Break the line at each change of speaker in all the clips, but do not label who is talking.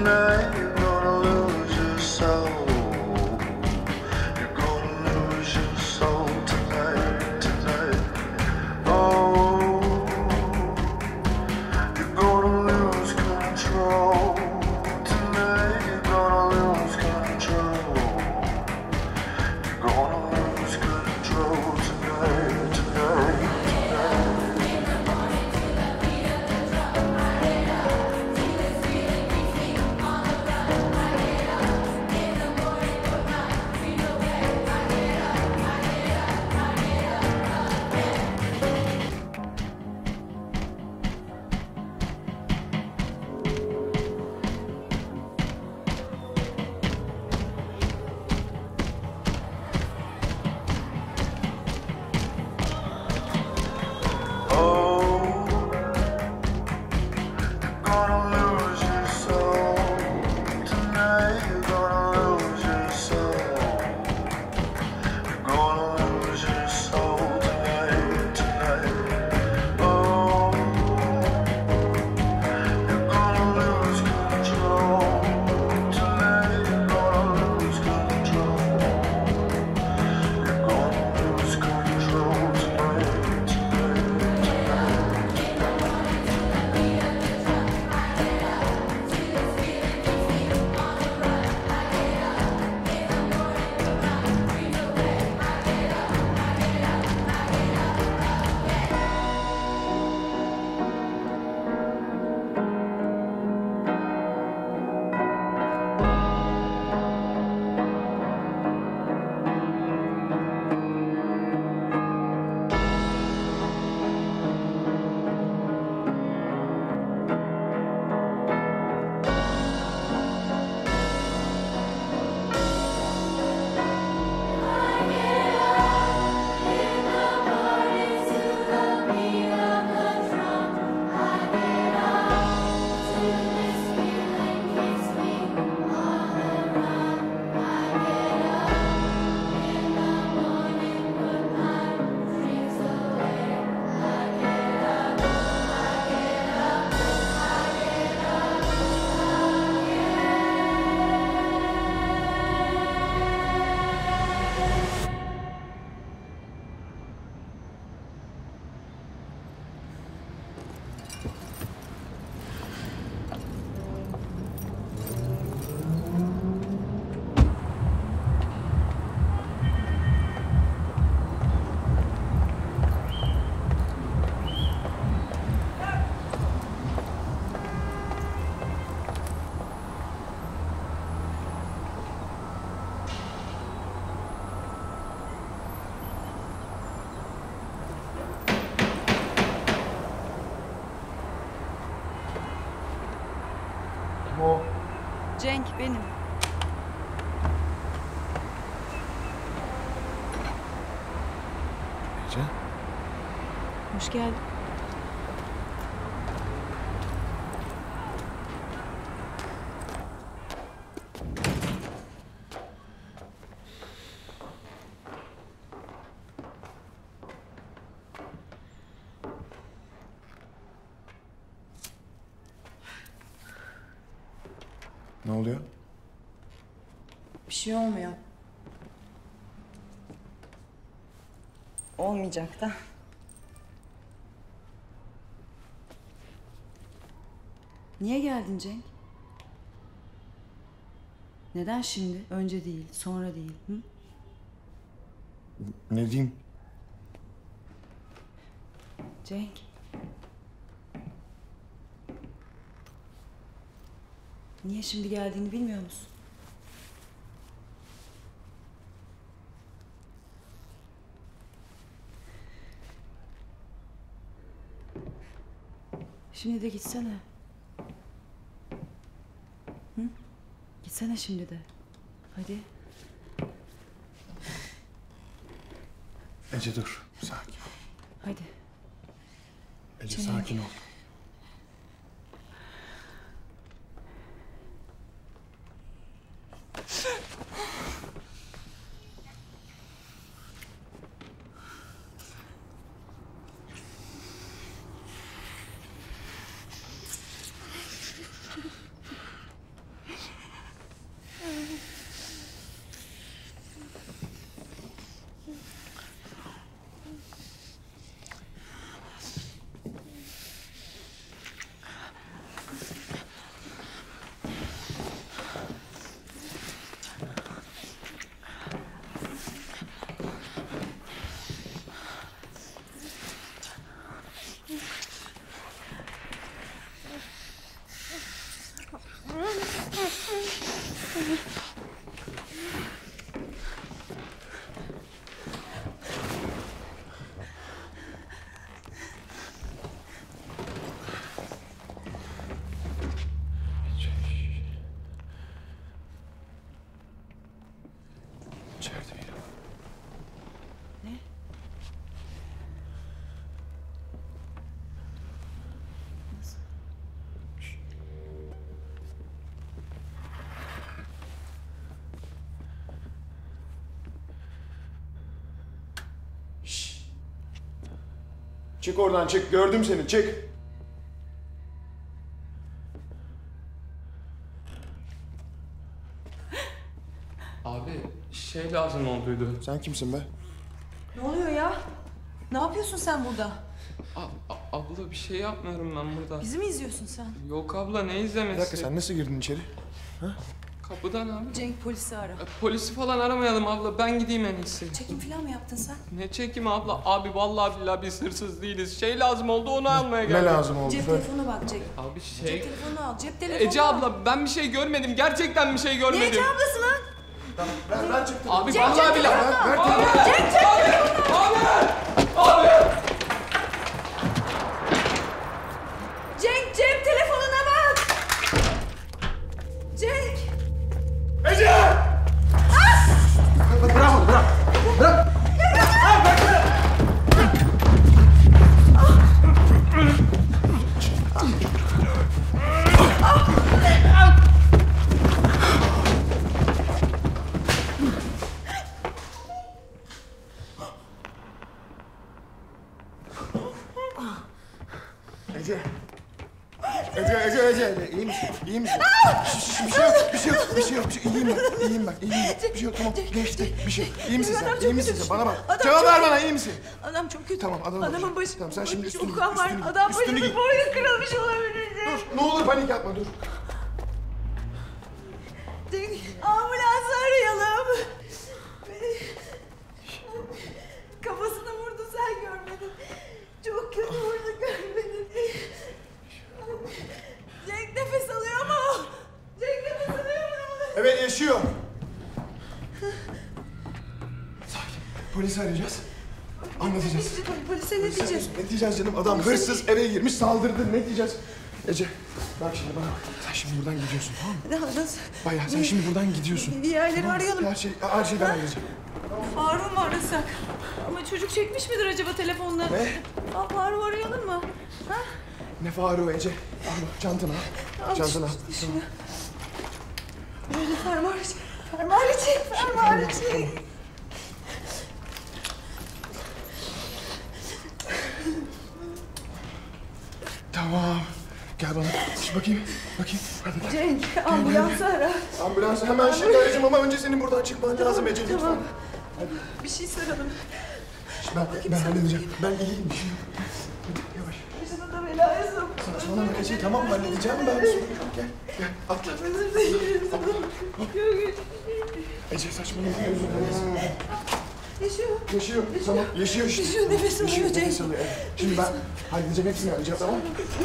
O.
Cenk benim.
Ece.
Hoş geldin.
Ne oluyor?
Bir şey olmuyor. Olmayacak da. Niye geldin Cenk? Neden şimdi? Önce değil, sonra değil. Hı?
Ne diyeyim?
Cenk. Niye şimdi geldiğini bilmiyor musun? Şimdi de gitsene. Hı? Gitsene şimdi de. Hadi.
Ece dur. Sakin.
Hadi.
Ece
Cenk.
sakin ol. İçeride biri var.
Ne? Nasıl?
Şşş. Çık oradan çık. Gördüm seni. Çık.
Abi şey lazım olduydu.
Sen kimsin be?
Ne oluyor ya? Ne yapıyorsun sen burada?
Abla bir şey yapmıyorum ben burada.
Bizi mi izliyorsun sen?
Yok abla ne izlemesi?
Bir dakika sen nasıl girdin içeri?
Kapıdan abi.
Cenk polisi ara.
Polisi falan aramayalım abla, ben gideyim en iyisi.
Çekim falan mı yaptın sen?
Ne çekimi abla? Abi vallahi billahi biz hırsız değiliz. Şey lazım oldu, onu almaya
Ne
geldim.
lazım oldu?
Cep
Söyle.
telefonu bak Cenk.
Abi
Cep
şey...
telefonu al. Cep telefonu
Ece
al.
abla ben bir şey görmedim. Gerçekten bir şey
Ne
görmedim.
Ece ablası lan?
Ben çıktım.
Abi
Cenk,
vallahi
Cenk,
billahi.
Ver,
Cenk cep telefonuna bak. Cenk.
Ece! Bırak onu, bırak. Bırak. Ece. Ece. İyi misin? İyi misin? Bir şey yok. İyiyim ben. Bir şey yok, tamam. Geçti. Bir şey yok. İyi misin sen? İyi misin sen? Bana bak. Cevap ver bana, iyi misin?
Adam çok kötü.
Tamam, adamın
Adamın
başı.
başı.
Tamam, sen şimdi üstünü giy,
Okan var.
üstünü giy,
Adam
üstünü
başının
giy.
boynu kırılmış olabilir.
Dur, ne olur panik yapma, dur.
Cenk ambulansı arayalım. Kafasına vurdu, sen görmedin. Çok kötü vurdu, görmedin. Cenk nefes alıyor mu? Cenk nefes alıyor mu?
Evet, yaşıyor. Sakin. Polisi arayacağız. Anlatacağız.
Polise ne diyeceğiz?
Ne diyeceğiz canım? Adam hırsız eve girmiş, saldırdı. Ne diyeceğiz? Ece, bak şimdi bana. Sen şimdi buradan gidiyorsun, tamam mı?
Nasıl?
Bayağı sen şimdi buradan gidiyorsun.
Bir yerleri
Tamam mı?
arayalım.
Her şeyi ben halledeceğim.
Faruk'u mu arasak? Ama çocuk çekmiş midir acaba telefonla?
Ne?
Faruk'u arayalım mı? Ha?
Ne Faruk Ece? Al bak, çantana al. Çantana al.
Şunu. Böyle fermuarı çek.
Tamam. Gel bana. Şimdi bakayım. Hadi.
Cenk ambulansı ara.
Ambulansı hemen şimdi arayacağım ama önce senin buradan çıkman lazım Ece lütfen.
Tamam. Bir şey saralım.
Ben halledeceğim. Ben geleyim bir şey yok. Hadi yavaş.
Başına da belaya sok.
Saçmalama Ece, tamam mı? Halledeceğim ben. Sorun yok. Gel. Atla.
Özür dilerim.
Ece saçmalama. Özür dilerim.
Yaşıyor.
Tamam. Yaşıyor işte.
Yaşıyor, nefes alıyor Cenk.
Nefes alıyor, evet. Şimdi ben halledeceğim, hepsini halledeceğim, tamam mı?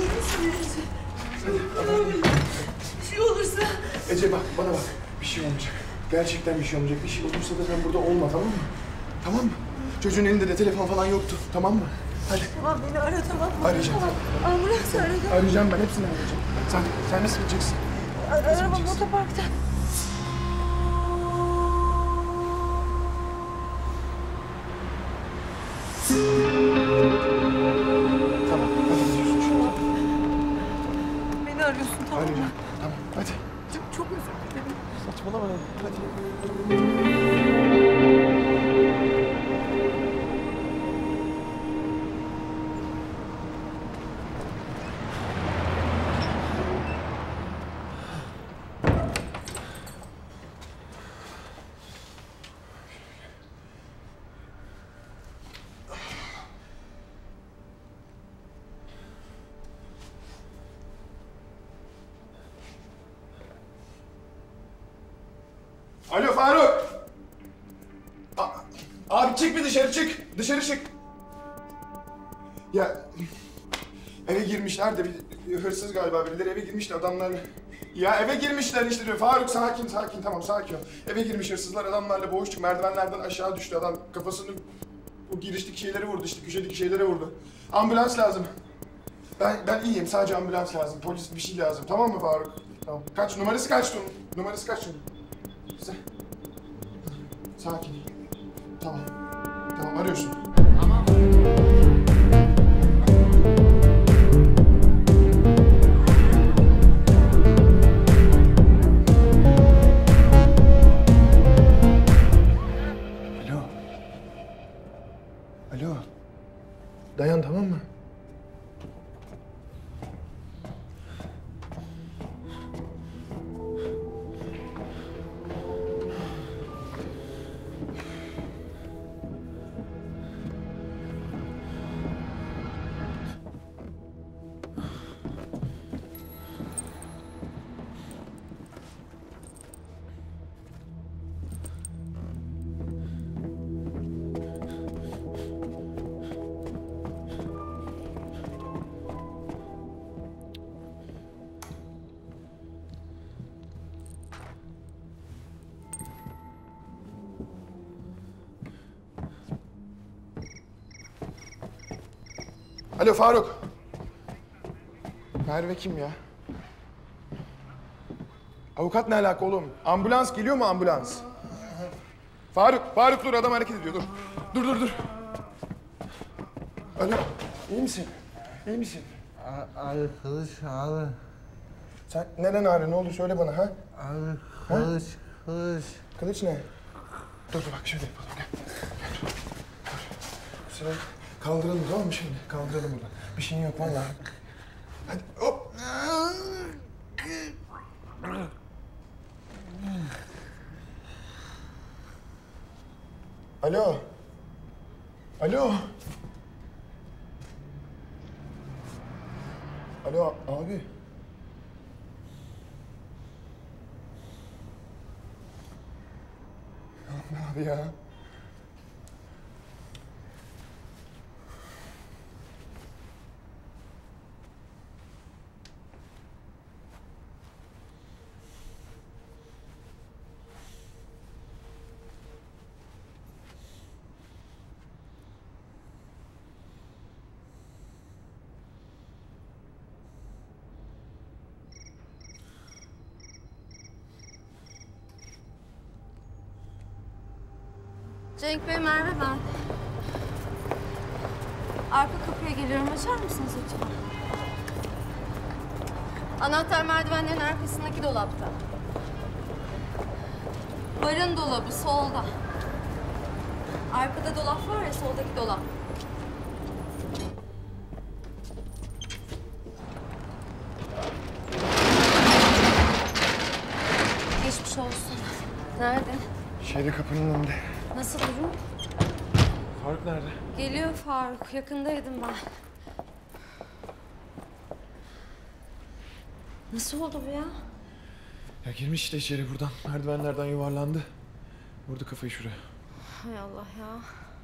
Bir şey olursa.
Ece bak, bana bak. Bir şey olmayacak. Gerçekten bir şey olmayacak. Bir şey olursa da sen burada olma, tamam mı? Tamam mı? Çocuğun elinde de telefon falan yoktu, tamam mı? Hadi.
Tamam beni ara, tamam mı?
Arayacağım.
Tamam. Ambulans ara.
Arayacağım ben, hepsini arayacağım. Sen nasıl gideceksin?
Araba motoparkta.
Tamam, hadi gidiyorsun şimdi.
Beni arıyorsun, tamam mı?
Arayacağım. Tamam, hadi.
Çok özür dilerim.
Saçmalama. Hadi. Alo Faruk! Abi çık bir dışarı çık. Dışarı çık. Ya eve girmişler de bir hırsız galiba birileri eve girmişler adamlar. Ya eve girmişler işte diyor. Faruk sakin tamam sakin ol. Eve girmiş hırsızlar adamlarla boğuştuk. Merdivenlerden aşağı düştü adam. Kafasını o girişteki şeylere vurdu işte. Köşedeki şeylere vurdu. Ambulans lazım. Ben iyiyim. Sadece ambulans lazım. Polis bir şey lazım. Tamam mı Faruk? Tamam. Kaç numarası kaçtı onun? Numarası kaç onun? Güzel. Sakin. Tamam. Tamam arıyorsun.
Tamam.
Alo. Alo. Dayan tamam mı? Alo Faruk. Merve kim ya? Avukat ne alaka oğlum? Ambulans geliyor mu ambulans? Faruk dur adam hareket ediyor dur. Dur. Alo iyi misin? İyi misin?
Abi kılıç abi.
Sen neden ağrıyor ne oldu söyle bana ha?
Abi kılıç.
Kılıç ne? Dur bak şöyle yapalım gel. Dur. Şurayı kaldıralım tamam mı şimdi? Kaldıralım buradan. Bir şeyin yok vallahi. Hadi hop. Alo. Alo abi. Abi ya.
Cenk Bey, Merve ben. Arka kapıya geliyorum. Açar mısınız lütfen? Anahtar merdivenlerin arkasındaki dolapta. Barın dolabı solda. Arkada dolap var ya, soldaki dolap. Geçmiş olsun. Nerede?
Şeyde kapının önünde.
Nasıl durum?
Faruk nerede?
Geliyor Faruk. Yakındaydım ben. Nasıl oldu bu ya?
Ya girmiş işte içeri buradan. Merdivenlerden yuvarlandı. Vurdu kafayı şuraya.
Hay Allah ya.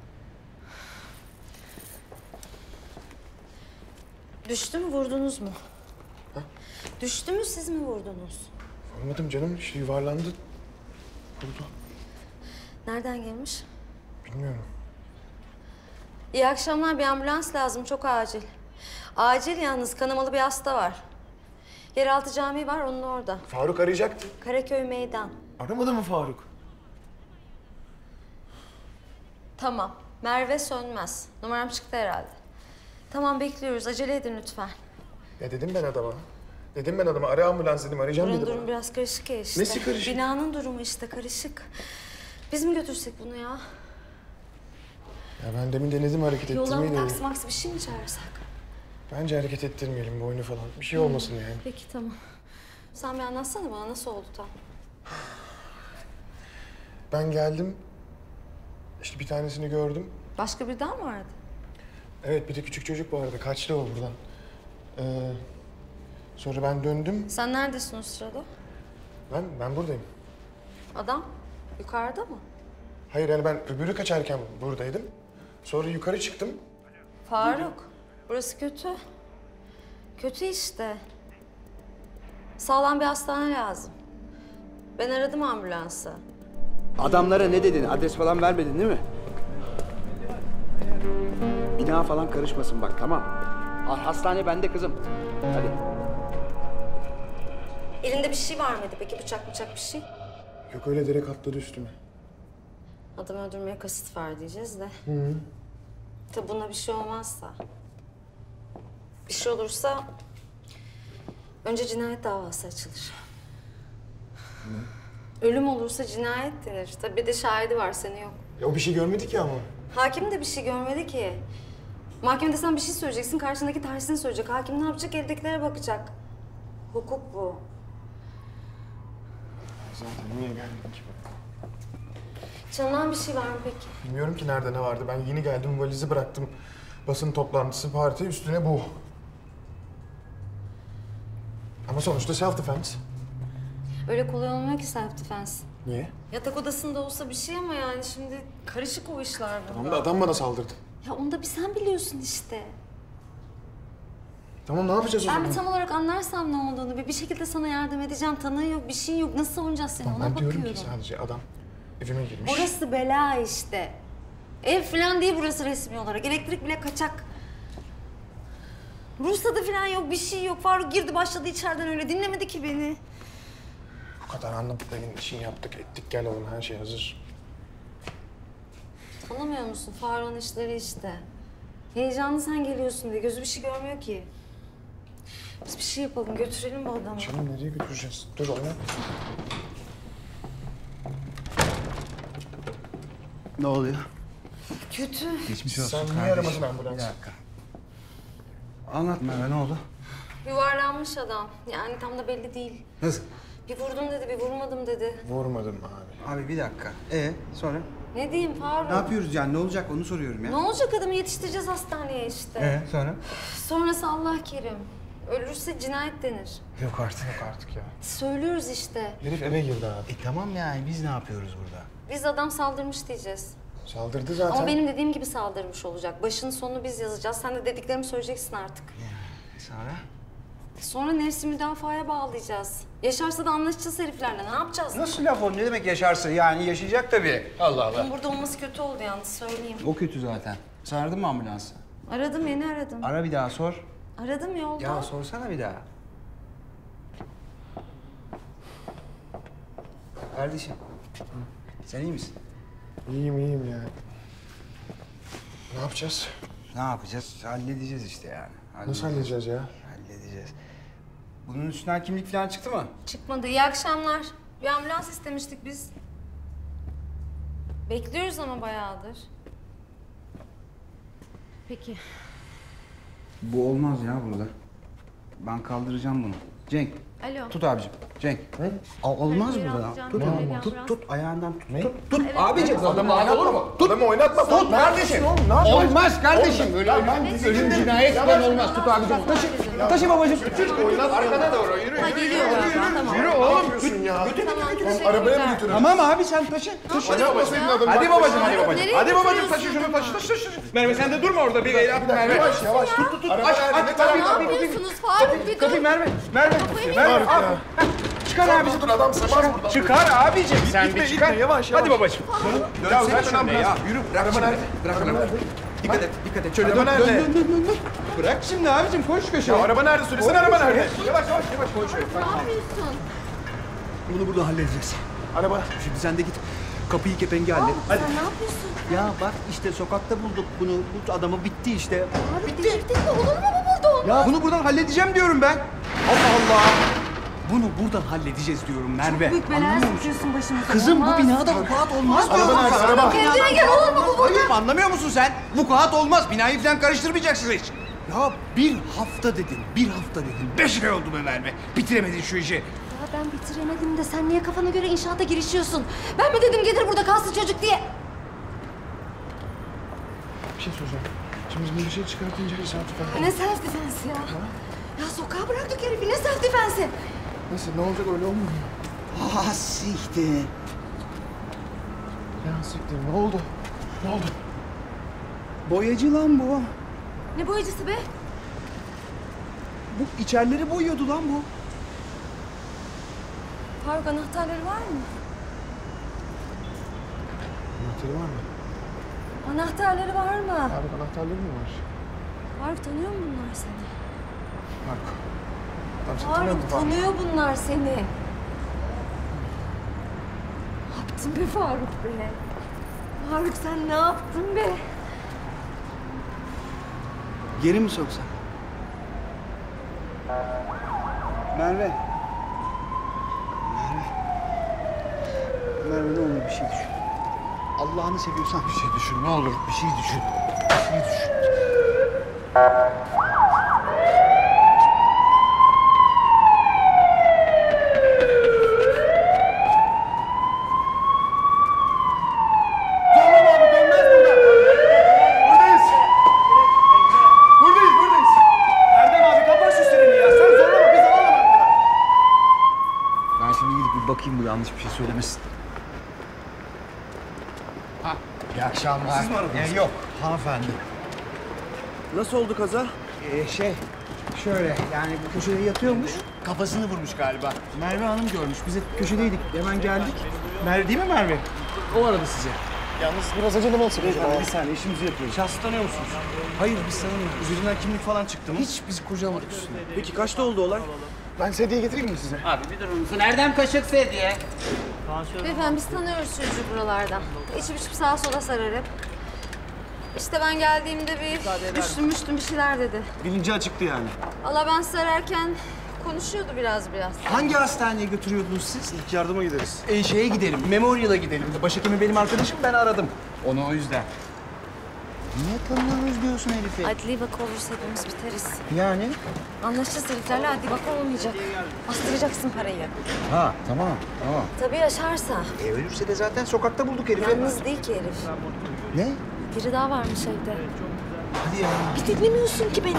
Düştü mü, vurdunuz mu?
Ha?
Düştü mü, siz mi vurdunuz?
Vurmadım canım. İşte yuvarlandı. Vurdu.
Nereden gelmiş?
Bilmiyorum.
İyi akşamlar, bir ambulans lazım, çok acil. Acil yalnız, kanamalı bir hasta var. Yeraltı camii var, onun orada.
Faruk arayacaktı.
Karaköy meydan.
Aramadı mı Faruk?
Tamam, Merve Sönmez. Numaram çıktı herhalde. Tamam, bekliyoruz, acele edin lütfen.
Ya dedim ben adama. Ara ambulans dedim arayacağım
Buranın
dedi
durumu
bana.
biraz karışık ya işte.
Nesi karışık?
Binanın durumu işte karışık. Biz mi götürsek bunu ya?
Ya ben demin denedim hareket
Yoldan
ettirmeyi
bir
de.
taksi maksi bir şey mi çağırsak?
Bence hareket ettirmeyelim boynu falan. Bir şey olmasın yani.
Peki tamam. Sen bir anlatsana bana, nasıl oldu tam?
Ben geldim. İşte bir tanesini gördüm.
Başka bir daha mı vardı?
Evet bir de küçük çocuk vardı. Kaçtı o buradan. Sonra ben döndüm.
Sen neredesin o sırada?
Ben buradayım.
Adam yukarıda mı?
Hayır yani ben öbürü kaçarken buradaydım. Sonra yukarı çıktım.
Faruk, burası kötü. Kötü işte. Sağlam bir hastane lazım. Ben aradım ambulansı.
Adamlara ne dedin? Adres falan vermedin değil mi? Bina falan karışmasın bak, tamam. Hastane bende kızım. Hadi.
Elinde bir şey var mıydı peki? Bıçak bir şey?
Yok öyle direkt atladı üstüme.
Adam öldürmeye kasıt var diyeceğiz de. Tabi buna bir şey olmazsa. Bir şey olursa önce cinayet davası açılır. Ölüm olursa cinayet denir. Tabi bir de şahidi var, seni yok.
Ya o bir şey görmedi ki ama.
Hakim de bir şey görmedi ki. Mahkemede sen bir şey söyleyeceksin, karşındaki tersini söyleyecek. Hakim ne yapacak? Eldekilere bakacak. Hukuk bu.
Zaten niye geldin ki?
Çalınan bir şey var mı peki?
Bilmiyorum ki nerede ne vardı. Ben yeni geldim, valizi bıraktım. Basın toplantısı, parti, üstüne bu. Ama sonuçta self defense.
Öyle kolay olmuyor ki self defense.
Niye?
Yatak odasında olsa bir şey ama yani şimdi karışık o işler burada.
Tamam da adam bana saldırdı.
Ya onu da bir sen biliyorsun işte.
Tamam ne yapacağız o
Ben
zaman?
bir tam olarak anlarsam ne olduğunu ve bir şekilde sana yardım edeceğim. Tanığı yok, bir şey yok. Nasıl savunacağız seni ona
Ben
bakıyorum.
diyorum ki sadece adam evime girmiş.
Burası bela işte. Ev falan değil burası resmi olarak. Elektrik bile kaçak. Ruhsatı falan yok, bir şey yok. Faruk girdi başladı içeriden öyle. Dinlemedi ki beni.
Bu kadar anlatıp evin işini yaptık, ettik, gel oğlum her şey hazır.
Tanımıyor musun? Faruk'un işleri işte. Heyecanlı sen geliyorsun diye. Gözü bir şey görmüyor ki. Biz bir şey yapalım, götürelim bu adamı.
Canım nereye götüreceğiz? Dur oğlum.
Ne oluyor?
Kötü.
Geçmiş olsun
Sen niye
kardeşim.
aramadın ambulansı?
Bir dakika. Anlatma be, ne oldu?
Yuvarlanmış adam. Yani tam da belli değil.
Nasıl?
Bir vurdum dedi, bir vurmadım dedi.
Vurmadım abi.
Abi bir dakika. Sonra?
Ne diyeyim Faruk?
Ne yapıyoruz yani? Ne olacak onu soruyorum ya.
Ne olacak, adamı yetiştireceğiz hastaneye işte.
Sonra?
Sonrası Allah kerim. Ölürse cinayet denir.
Yok artık.
Yok artık ya.
Söylüyoruz işte.
Herif eve girdi abi.
Tamam yani biz ne yapıyoruz burada?
Biz adam saldırmış diyeceğiz.
Saldırdı zaten.
Ama benim dediğim gibi saldırmış olacak. Başının sonunu biz yazacağız. Sen de dediklerimi söyleyeceksin artık.
Sonra?
Sonra nefsi müdafaya bağlayacağız. Yaşarsa da anlaşacağız heriflerle. Ne yapacağız?
Nasıl laf o? Ne demek yaşarsa? Yani yaşayacak tabii. Allah Allah.
Bunun burada olması kötü oldu yalnız söyleyeyim.
O kötü zaten. Çağırdın mı ambulansı?
Aradım, yeni aradım.
Ara bir daha sor.
Aradım yolda.
Ya sorsana bir daha. Kardeşim. Sen iyi misin?
İyiyim ya. Ne yapacağız?
Ne yapacağız? Halledeceğiz işte yani.
Nasıl halledeceğiz ya?
Halledeceğiz. Bunun üstünden kimlik falan çıktı mı?
Çıkmadı. İyi akşamlar. Bir ambulans istemiştik biz. Bekliyoruz ama bayağıdır. Peki.
Bu olmaz ya burada. Ben kaldıracağım bunu. Cenk.
Alo.
Tut abicim. Cenk. Olmaz
Hayır,
burada.
alacağım.
Tut,
Böyle bir
tut,
ambulans.
tut, ayağından tut.
Ne?
Tut abicim.
Adamı oynatma. Adamı oynatma.
Tut kardeşim.
Olmaz kardeşim. Öyle
Ölüm
cinayet falan olmaz. Tut abicim.
Taşı babacım.
Arkada doğru yürü.
Ha geliyor galiba. Tamam.
Yürü oğlum. Götür ya.
Tamam,
Arabaya mı götürün?
Tamam abi sen taşı.
Oynatma senin adamı.
Hadi babacım, hadi babacım.
Nereye
Hadi babacım
götürüyorsun
taşı şunu
ya?
taşı. Merve sen de durma orada bir el at Merve.
Yavaş yavaş. Tut. Araba nerede? Ne
Ne
tarafta?
yapıyorsunuz Faruk? Bir
Kapıyı
dur.
Merve.
Faruk ya.
Çıkar abicim.
Dur adam sığmaz burada.
Çıkar abicim sen bir çıkar.
Yavaş.
Hadi babacım.
Ya
Dönsene
zaten
şöyle ya.
ambulans.
Yürü bırak
Araba
şimdi.
nerede?
Bırak
Araba
araba.
nerede?
Dikkat et şöyle
Araba
dön.
nerede?
Dön. Bırak şimdi abicim koş köşeye.
Ya araba nerede? Söylesene araba nerede?
Yavaş koş şöyle.
Ne yapıyorsun?
Bunu burada halledeceğiz.
Araba.
Şimdi sen de git kapıyı kepengi hallet.
Sen ne yapıyorsun?
Ya bak işte sokakta bulduk bunu. Bu adamı bitti işte.
Faruk delirdin mi? Olur mu bu burada?
Ya bunu buradan halledeceğim diyorum ben. Allah Allah.
Bunu buradan halledeceğiz diyorum Merve.
Büyük belaya sokuyorsun başımıza.
Kızım bu
Olmaz.
binada vukuat olmaz.
Araba nerede? Araba.
Kendine gel olur mu bu?
Hayır anlamıyor musun sen? Vukuat olmaz. Binayı falan karıştırmayacaksın hiç.
Ya bir hafta dedin.
5 ay oldu be Merve. Bitiremedin şu işi.
Ya ben bitiremedim de sen niye kafana göre inşaata girişiyorsun? Ben mi dedim gelir burada kalsın çocuk diye?
Bir şey soracağım. Şimdi biz bir şey çıkartınca self defense.
Ne self defense ya? Ya sokağa bıraktık herifi, ne self defense?
Nasıl? Ne olacak öyle olmuyor mu?
Ah siktir.
Ya siktir. Ne oldu? Ne oldu?
Boyacı lan bu.
Ne boyacısı be?
Bu içerileri boyuyordu lan bu.
Faruk anahtarları var mı?
Anahtarı var mı?
Anahtarları var mı?
Faruk anahtarları mı var?
Faruk tanıyor mu bunlar seni?
Faruk. Adam seni tanıyor mu
Faruk
Faruk?
tanıyor bunlar seni. Ne yaptın be Faruk be? Faruk sen ne yaptın be?
Geri mi soksan? Merve. Merve ne olur bir şey düşün. Allah'ını seviyorsan bir şey düşün ne olur. Bir şey düşün. Bir şey düşün.
Zorlama abi dönmez buradan. Buradayız. Buradayız. Erdem abi kapat şu sireni ya. Sen zorlama biz alalım arkadan.
Ben şimdi gidip bir bakayım bu yanlış bir şey söylemesin. İyi akşamlar.
Siz mi aradınız?
Yok hanımefendi.
Nasıl oldu kaza?
Şöyle yani bu köşede yatıyormuş. Kafasını vurmuş galiba. Merve Hanım görmüş. Biz de köşedeydik. Hemen geldik. Merve değil mi Merve? O aradı sizi.
Yalnız biraz acele olsun.
Bir saniye işimizi yapıyoruz. Şahsı tanıyor musunuz?
Hayır biz tanımıyoruz.
Üzerinden kimlik falan çıktı mı?
Hiç bizi kurcalamadık üstüne.
Peki kaçta oldu olay?
Ben sedye getireyim mi size?
Abi bir durur musun? Erdem Kaşık Sedye.
Beyefendi biz tanıyoruz çocuğu buralardan. İçip içip sağa sola sarar hep. İşte ben geldiğimde bir düştüm bir şeyler dedi.
Bilinci açıktı yani.
Valla ben sararken konuşuyordu biraz.
Hangi hastaneye götürüyordunuz siz?
İlk yardıma gideriz.
Şeye gidelim, Memorial'a gidelim. Başhekimi benim arkadaşım, ben aradım. Onu o yüzden. Niye tanımıyoruz diyorsun herifi?
Adli vaka olursa hepimiz biteriz.
Yani?
Anlaşacağız heriflerle adli vaka olmayacak. Bastıracaksın parayı.
Ha, tamam.
Tabii yaşarsa.
Ölürse de zaten sokakta bulduk herifi.
Yalnız değil ki herif.
Ne?
Biri daha varmış evde.
Hadi ya.
Bir dinlemiyorsun ki beni.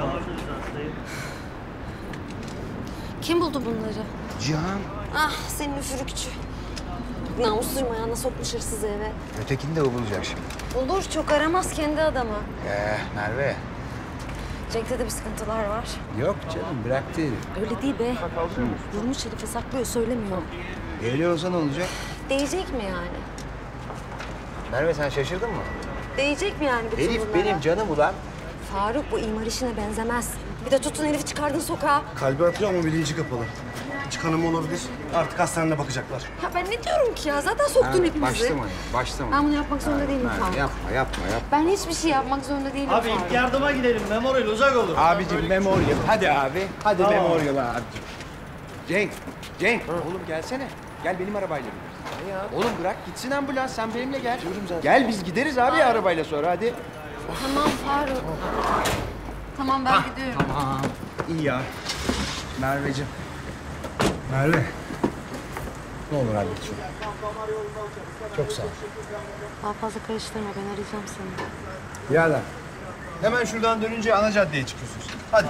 Kim buldu bunları?
Cihan,
Ah senin üfürükçü. Namussuzum ayağına sokmuş hırsızı eve.
ötekini de o bulacak şimdi.
Olur çok aramaz kendi adamı.
Merve.
Cenk'te de bir sıkıntılar var.
Yok canım, bıraktı herif.
Öyle değil be. Vurmuş herife saklıyor söylemiyor.
Öyle olsa ne olacak?
Değecek mi yani?
Merve sen şaşırdın mı?
Değecek mi yani bütün bunlara?
canım ulan.
Faruk bu imar işine benzemez. Bir de tutun herifi çıkardın sokağa.
Kalbi atıyor ama bilinci kapalı. İç kanama olabilir. Artık hastanede bakacaklar.
Ya ben ne diyorum ki ya? Zaten soktun hepimizi.
Başlama.
Ben bunu yapmak zorunda değilim Faruk.
Yapma.
Ben hiçbir şey yapmak zorunda değilim
Abi
Faruk.
ilk yardıma gidelim. Memorial uzak olur.
Abicim Memorial. Hadi abi. Hadi Memorial abicim. Cenk. Oğlum gelsene. Gel benim arabayla gidelim. Oğlum bırak gitsin ambulans. Sen benimle gel. Gel biz gideriz abi ya arabayla sonra hadi.
Tamam Faruk. Tamam ben gidiyorum.
Tamam. İyi ya. Merveciğim. Merve. Ne olur hallet şunu. Çok sağ ol.
Daha fazla karıştırma ben arayacağım seni.
Birader.
Hemen şuradan dönünce ana caddeye çıkıyorsunuz. Hadi.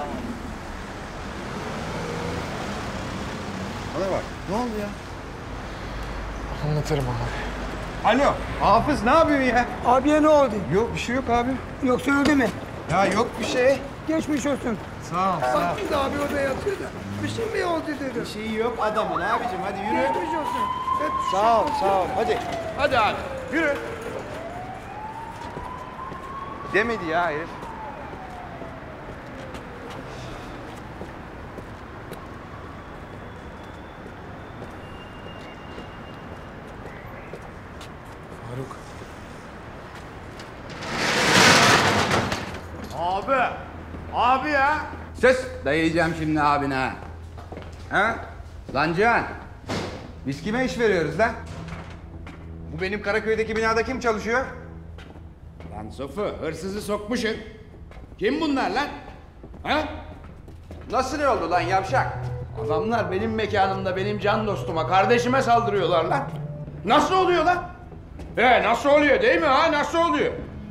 Bana bak. Ne oldu ya?
Anlatırım abi.
Alo. Hafız ne yapıyorsun ya?
Abiye ne oldu?
Yok bir şey yok abi.
Yoksa öldü mü?
Ya yok bir şey.
Geçmiş olsun.
Sağ ol.
Bak biz abi orada yatıyor da. Bir şey mi oldu dedi.
Bir şeyi yok adamın abicim hadi yürü.
Geçmiş olsun. Hep
Sağ ol. Hadi. Hadi abi. Yürü. Demedi ya herif.
Faruk.
Abi ya.
Ses dayayacağım şimdi abine. Ha? Lan Cihan. Biz kime iş veriyoruz lan? Bu benim Karaköy'deki binada kim çalışıyor? Lan Sofu, hırsızı sokmuşsun. Kim bunlar lan? Ha? Nasıl ne oldu lan yavşak? Adamlar benim mekanımda benim can dostuma, kardeşime saldırıyorlar lan. Nasıl oluyor lan? Nasıl oluyor değil mi ha? Nasıl oluyor?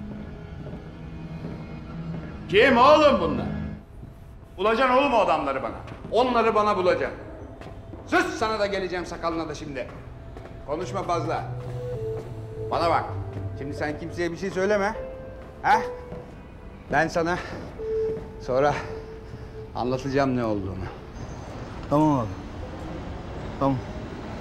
Kim oğlum bunlar? Bulacaksın oğlum o adamları bana. Onları bana bulacaksın. Sus sana da geleceğim sakalına da şimdi. Konuşma fazla. Bana bak. Şimdi sen kimseye bir şey söyleme. Ha? Ben sana sonra anlatacağım ne olduğunu.
Tamam abi. Tamam.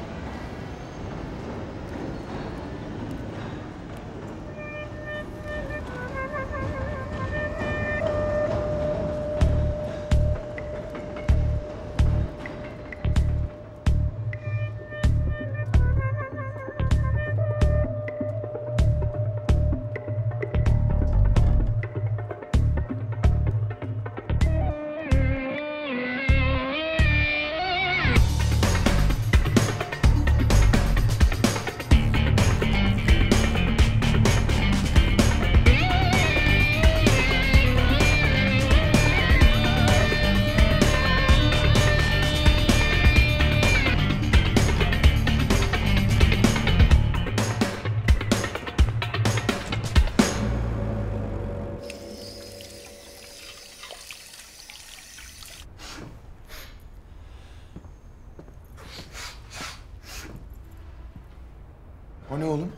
O ne oğlum?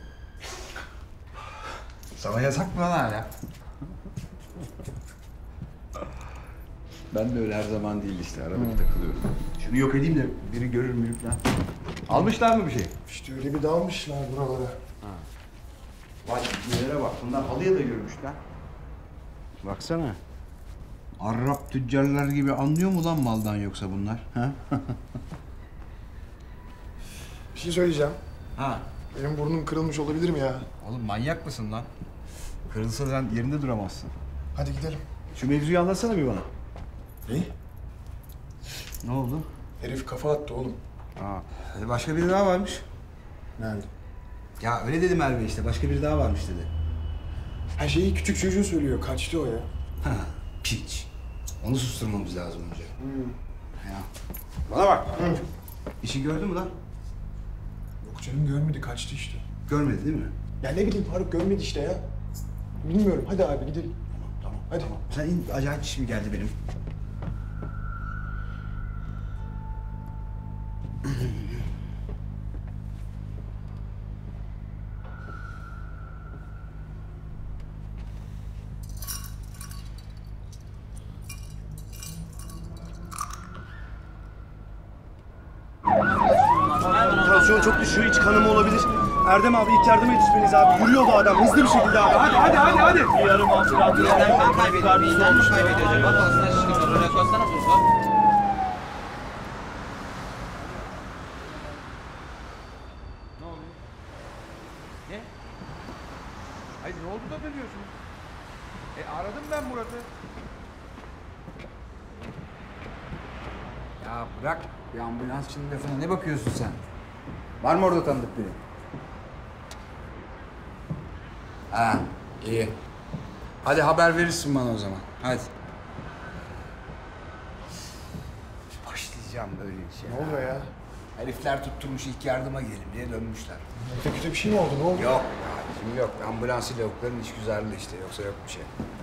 Sana yasak mı lan hala? Ben de öyle her zaman değil işte. Arada bir takılıyorum. Şunu yok edeyim de biri görür mü falan. Almışlar mı bir şey?
İşte öyle bir dalmışlar buralara.
Vay nelere bak. Bunlar halıya da görmüş lan. Baksana. Arap tüccarlar gibi anlıyor mu lan maldan yoksa bunlar? Ha?
Bir şey söyleyeceğim.
Ha.
Benim burnum kırılmış olabilir mi ya?
Oğlum manyak mısın lan? Kırılsa sen yerinde duramazsın.
Hadi gidelim.
Şu mevzuyu anlatsana bir bana.
Ne?
Ne oldu?
Herif kafa attı oğlum.
Aa, başka biri daha varmış.
Nerede?
Ya öyle dedi Merve işte. Başka biri daha varmış dedi.
Her şeyi küçük çocuğu söylüyor. Kaçtı o ya.
Ha, piç. Onu susturmamız lazım önce. Ya. Bana bak. İşi gördün mü lan?
Yok canım görmedi. Kaçtı işte.
Görmedi değil mi?
Ya ne bileyim Faruk görmedi işte ya. Bilmiyorum. Hadi abi gidelim.
Tamam.
Hadi.
Tamam. Sen in, acayip işim geldi benim.
Tansiyon çok düşüyor, iç kanama olabilir. Erdem abi ilk yardıma yetişmeniz abi. Yürüyor bu adam hızlı bir şekilde abi. Hadi. Bir yarım ambulans.
Birden kan kaybediyor. Birden mi kaybediyor acaba? Kafasına şişmiş. Oraya koysana tuzla.
Hayır ne oldu da dönüyorsunuz? Aradım ben Murat'ı. Ya bırak bir ambulansçının lafına ne bakıyorsun sen? Var mı orada tanıdık biri? Ha iyi. Hadi haber verirsin bana o zaman. Hadi. Başlayacağım böyle işe.
Ne oluyor ya?
Herifler tutturmuş ilk yardıma gelin diye dönmüşler.
Herife kötü bir şey mi oldu? Ne oldu?
Yok abicim yok. Ambulansıyla yokların işgüzarlığı işte. Yoksa yok bir şey.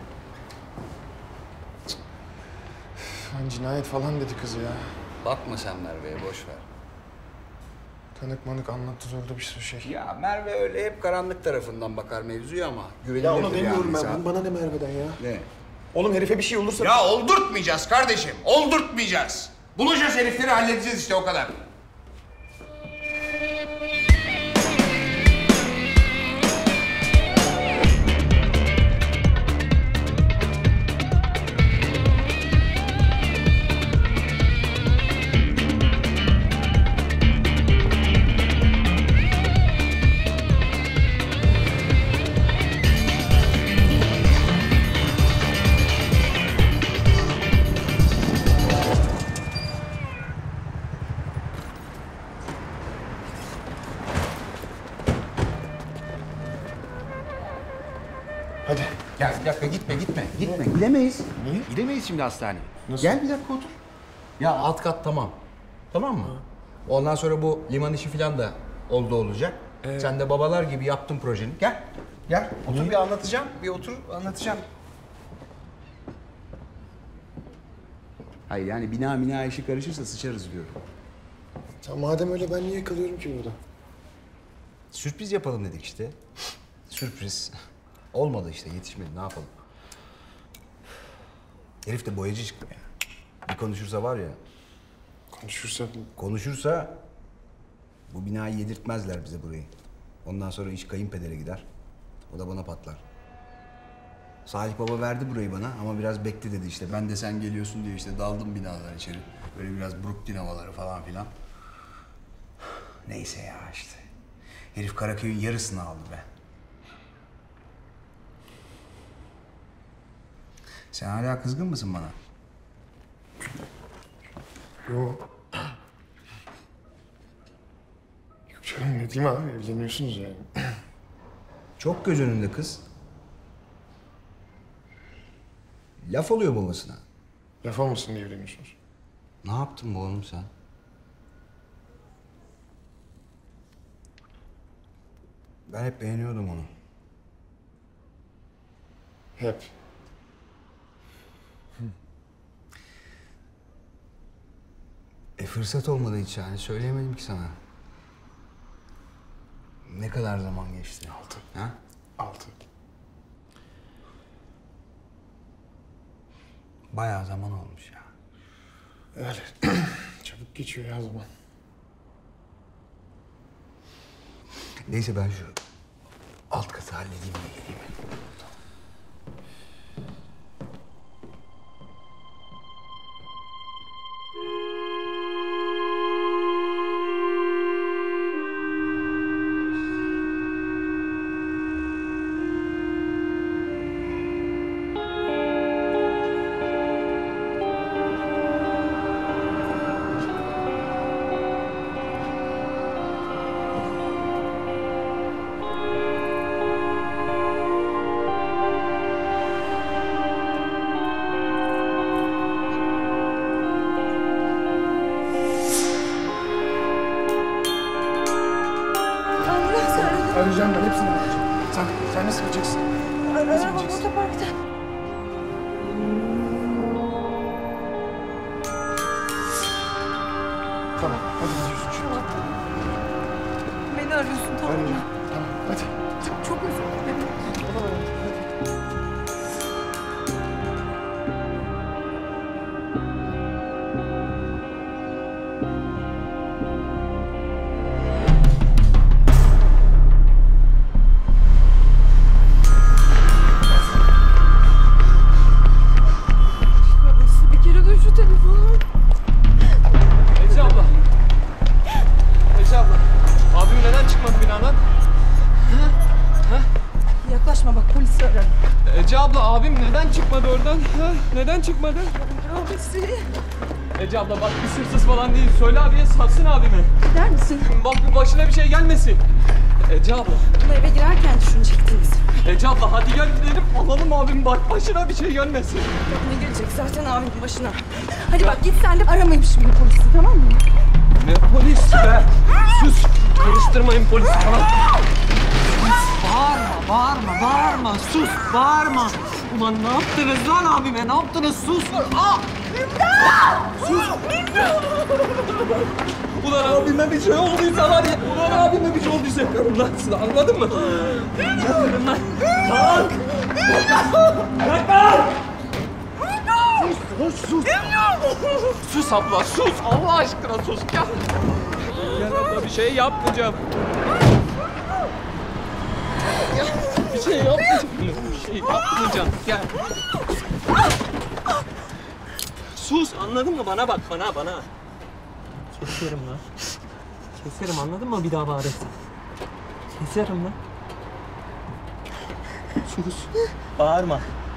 Lan cinayet falan dedi kız ya.
Bakma sen Merve'ye boş ver.
Tanık manık anlattı orada bir sürü şey.
Ya Merve öyle hep karanlık tarafından bakar mevzuya ama güvenilir
Ya onu demiyorum
yani.
ben. Bana ne Merve'den ya?
Ne?
Oğlum herife bir şey olursa...
Ya oldurtmayacağız kardeşim. Oldurtmayacağız. Bulacağız herifleri halledeceğiz işte o kadar.
Hadi.
Ya bir dakika gitme. Gidemeyiz.
Niye?
Gidemeyiz şimdi hastaneye.
Nasıl?
Gel bir dakika otur. Ya alt kat tamam. Tamam mı? Ondan sonra bu liman işi falan da olacak. Sen de babalar gibi yaptın projeni. Gel. Gel. Otur bir anlatacağım. Bir otur anlatacağım. Hayır yani bina işi karışırsa sıçarız diyorum.
Ya madem öyle ben niye kalıyorum ki burada?
Sürpriz yapalım dedik işte. Sürpriz. Olmadı işte yetişmedi ne yapalım. Herif de boyacı çıktı ya. Bir konuşursa var ya. Konuşursa bu binayı yedirtmezler bize burayı. Ondan sonra iş kayınpedere gider. O da bana patlar. Salih Baba verdi burayı bana ama biraz bekle dedi işte. Ben de sen geliyorsun diye işte daldım binalar içeri. Böyle biraz Brooklyn havaları falan filan. Neyse ya işte. Herif Karaköy'ün yarısını aldı be. Sen hala kızgın mısın bana?
Yok. Yok canım ne diyeyim abi evleniyorsunuz yani.
Çok göz önünde kız. Laf oluyor babasına.
Laf olmasın diye evleniyorsunuz.
Ne yaptın bu oğlum sen? Ben hep beğeniyordum onu.
Hep.
Fırsat olmadı hiç yani söyleyemedim ki sana. Ne kadar zaman geçti?
6.
Ha?
6.
Bayağı zaman olmuş ya.
Öyle. Çabuk geçiyor ya zaman.
Neyse ben şu alt katı halledeyim de geleyim.
Arayacağım ben, hepsini arayacağım. Sen nasıl gideceksin?
Arabam otoparkta.
Tamam, hadi gidiyorsun şimdi.
Beni arıyorsun tamam mı?
Arayacağım. Tamam, hadi.
Çok özür dilerim.
Tamam, hadi.
Bir kere duy şu telefonu.
Ece abla. Ece abla. Abim neden çıkmadı binadan?
Yaklaşma bak polisi ararım.
Ece abla abim neden çıkmadı oradan? Ha? Neden çıkmadı?
Abisi.
Ece abla bak bir hırsız falan değil. Söyle abiye satsın abimi.
Gider misin?
Bak bir başına bir şey gelmesin. Ece abla.
Bunu eve girerken düşünecektiniz.
Ece abla hadi gel gidelim alalım abim bak başına bir şey gelmesin.
Ne gelecek zaten abimin başına. Hadi bak git sen de aramayın şimdi polisi tamam mı?
Ne polis be? Sus. Karıştırmayın polisi falan.
Bağırma, bağırma. Sus, bağırma. Ulan ne yaptınız lan abime? Ne yaptınız? Sus.
Ulan abime bir şey olduysa var ya. Ulan abime bir şey olduysa yakarım lan sizi anladın mı? Yakarım lan. Kalk. Kalk. Sus. Sus abla sus. Allah aşkına sus. Gel. Gel abla bir şey yapmayacağım. Bir şey yapmayacağım. Bir şey yapmayacağım. Gel. Sus anladın mı? Bana bak bana. Keserim lan. Keserim anladın mı bir daha bağırırsan? Keserim lan. Sus. Bağırma.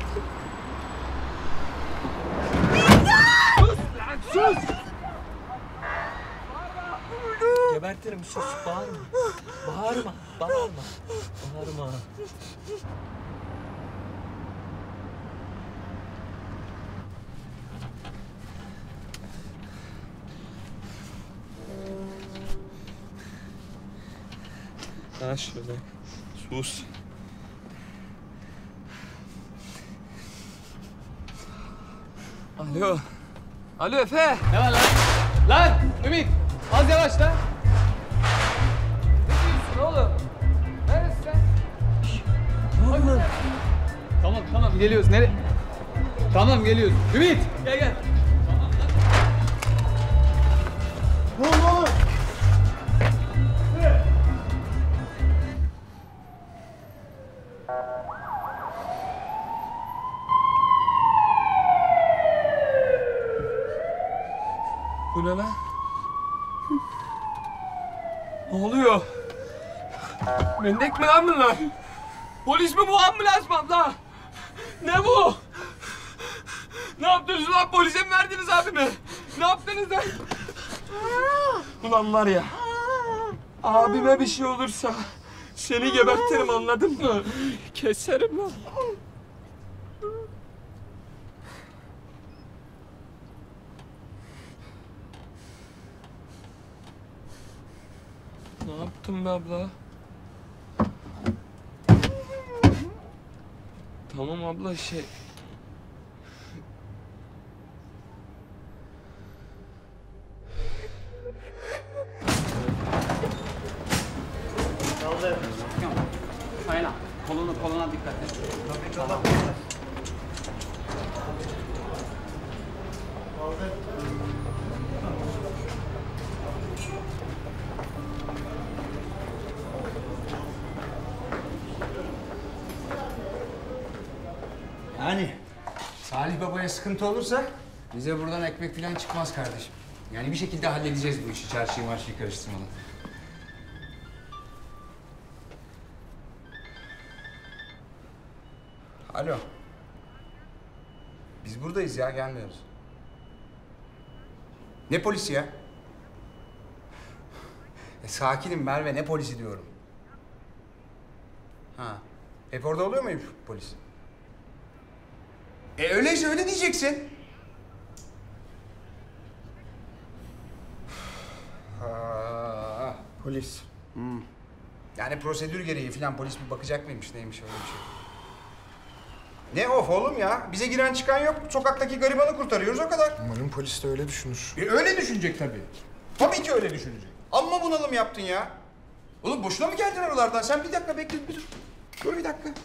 Sus lan sus. Gebertirim sus bağırma. Bağırma. Ha şöyle. Sus. Alo. Alo Efe. Ne var lan? Lan Ümit. Az yavaş lan. Ne diyorsun oğlum? Neredesin sen? Ne oldu lan? Tamam geliyoruz. Nereye? Tamam geliyoruz. Ümit gel.
Ne oldu oğlum?
Bu ne lan? Ne oluyor? Mendek mi lan bunlar? Polis mi bu ambulans mı abla? Ne bu? Ne yaptınız lan polise mi verdiniz abimi? Ne yaptınız lan? Ulan var ya. Abime bir şey olursa seni gebertirim anladın mı? Keserim lan. Ne yaptın be abla? Tamam abla şey...
Aynen. Koluna dikkat et. Tamam.
Yani
Salih Baba'ya sıkıntı olursa bize buradan ekmek falan çıkmaz kardeşim. Yani bir şekilde halledeceğiz bu işi, çarşıyı marşıyı karıştırmadan. Alo. Biz buradayız ya, gelmiyoruz. Ne polisi ya? Sakinim Merve, ne polisi diyorum. Ha. Hep orada oluyor muyum polis? Öyleyse öyle diyeceksin. Ha.
Polis.
Yani prosedür gereği falan polis bir bakacak mıymış, neymiş öyle bir şey. Ne of oğlum ya? Bize giren çıkan yok. Sokaktaki garibanı kurtarıyoruz o kadar.
Umarım polis de öyle düşünür.
Öyle düşünecek tabii. Tabii ki öyle düşünecek. Amma bunalım yaptın ya. Oğlum boşuna mı geldin oralardan? Sen bir dakika bekle, bir dur. Dur bir dakika.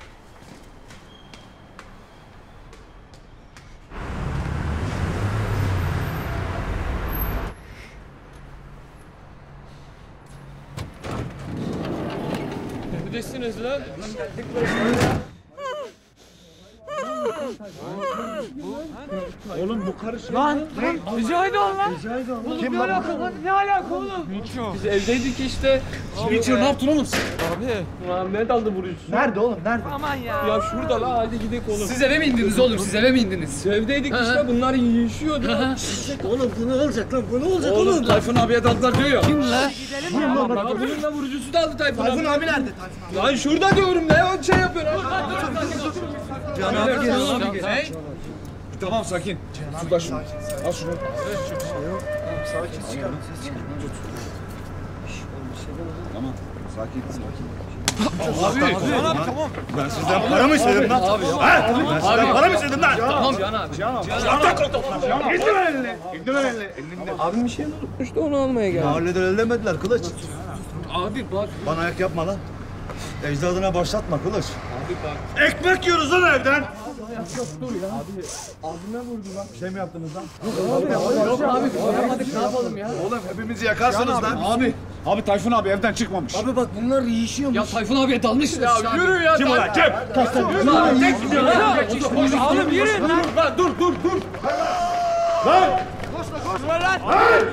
Neredesiniz lan?
Oğlum bu karış
Lan! Recai'de ol lan! Oğlum ne alaka lan? Ne alaka oğlum? Biz evdeydik işte.
Miço ne yaptın oğlum sen?
Abi. Mehmet aldı vurucusu.
Nerede oğlum nerede?
Aman ya. Ya şurada la, hadi gidelim oğlum.
Siz eve mi indiniz oğlum? Siz eve mi indiniz?
Evdeydik işte, bunlar yaşıyordu.
Oğlum bu ne olacak lan? Bu ne olacak
Oğlum Tayfun abiye daldılar diyor ya.
Kim la? Bunun da vurucusu da aldı Tayfun abi.
Tayfun abi nerede?
Lan şurada diyorum, ne o şey yapıyorsun?
Can abi gel. Tamam sakin. Tut da şunu. Al şunu. Sakin. Tamam. Sakin. Abi tamam. Ben sizden para mı istedim lan? Abi ya. Ben sizden para mı istedim lan?
Tamam Can abi.
Can. İndir elini. İndir elini.
Abim bir şey unutmuştu, onu almaya geldi.
Mahalleden ellemediler Kılıç.
Abi bak.
Bana ayak yapma lan. Ecdadına başlatma Kılıç.
Abi bak.
Ekmek yiyoruz lan evden. Dur ya. Abi abime vurdu lan. Bir şey mi yaptınız lan?
Yok abi, yapmadık, ne yapalım ya?
Oğlum hepimizi yakarsınız lan. Abi Tayfun abi evden çıkmamış.
Abi bak bunlar yiyişiyormuş. Ya Tayfun abiye dalmışsınız.
Ya yürü ya.
Kim ulan kim?
Lan tek gidiyor lan. Oğlum yürü lan.
Dur. Lan!
Koşma lan.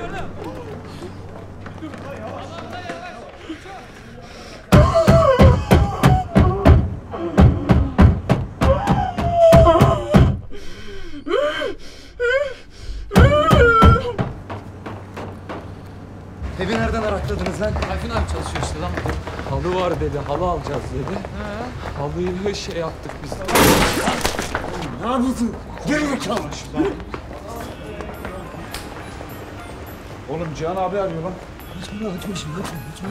Evi nereden arakladınız lan? Tayfun abi çalışıyor işte lan.
Halı var dedi, halı alacağız dedi. Halıyı şey yaptık biz.
Ne yapıyorsun? Geri zekalı. Oğlum Cihan abi arıyor lan. Açma.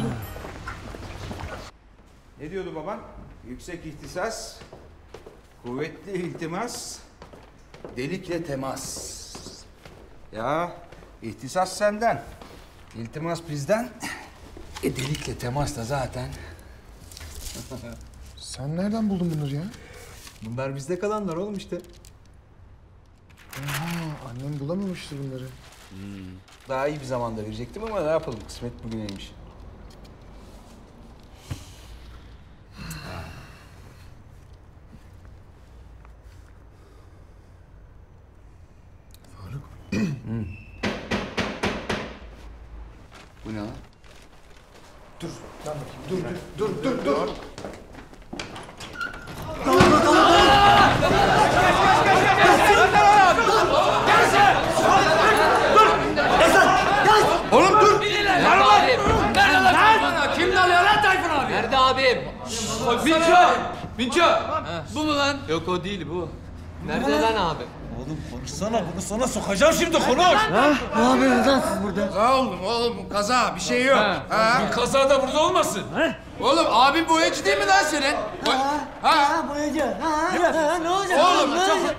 Ne diyordu baban? Yüksek ihtisas, kuvvetli iltimas, delikle temas. Ya ihtisas senden, iltimas bizden, delikle temas da zaten.
Sen nereden buldun bunları ya?
Bunlar bizde kalanlar oğlum işte.
Annem bulamamıştı bunları.
Daha iyi bir zamanda verecektim ama ne yapalım, kısmet bugüneymiş.
Faruk.
Bu ne lan?
Dur. Lan bakayım. Dur.
Oğlum dur!
Nerede abim? Nerede lan Tayfun abi? Kim alıyor lan Tayfun abi? Nerede abim? Minço! Bu mu lan? Yok o değil bu. Nerede lan abi?
Oğlum konuşsana bunu sana sokacağım şimdi konuş.
Ne yapıyorsunuz lan siz burada?
Kaza oğlum kaza bir şey yok. Ha.
Kaza da burada olmasın.
Oğlum abin boyacı değil mi lan senin? Ha?
Boyacı. Ne olacak?
Oğlum çok...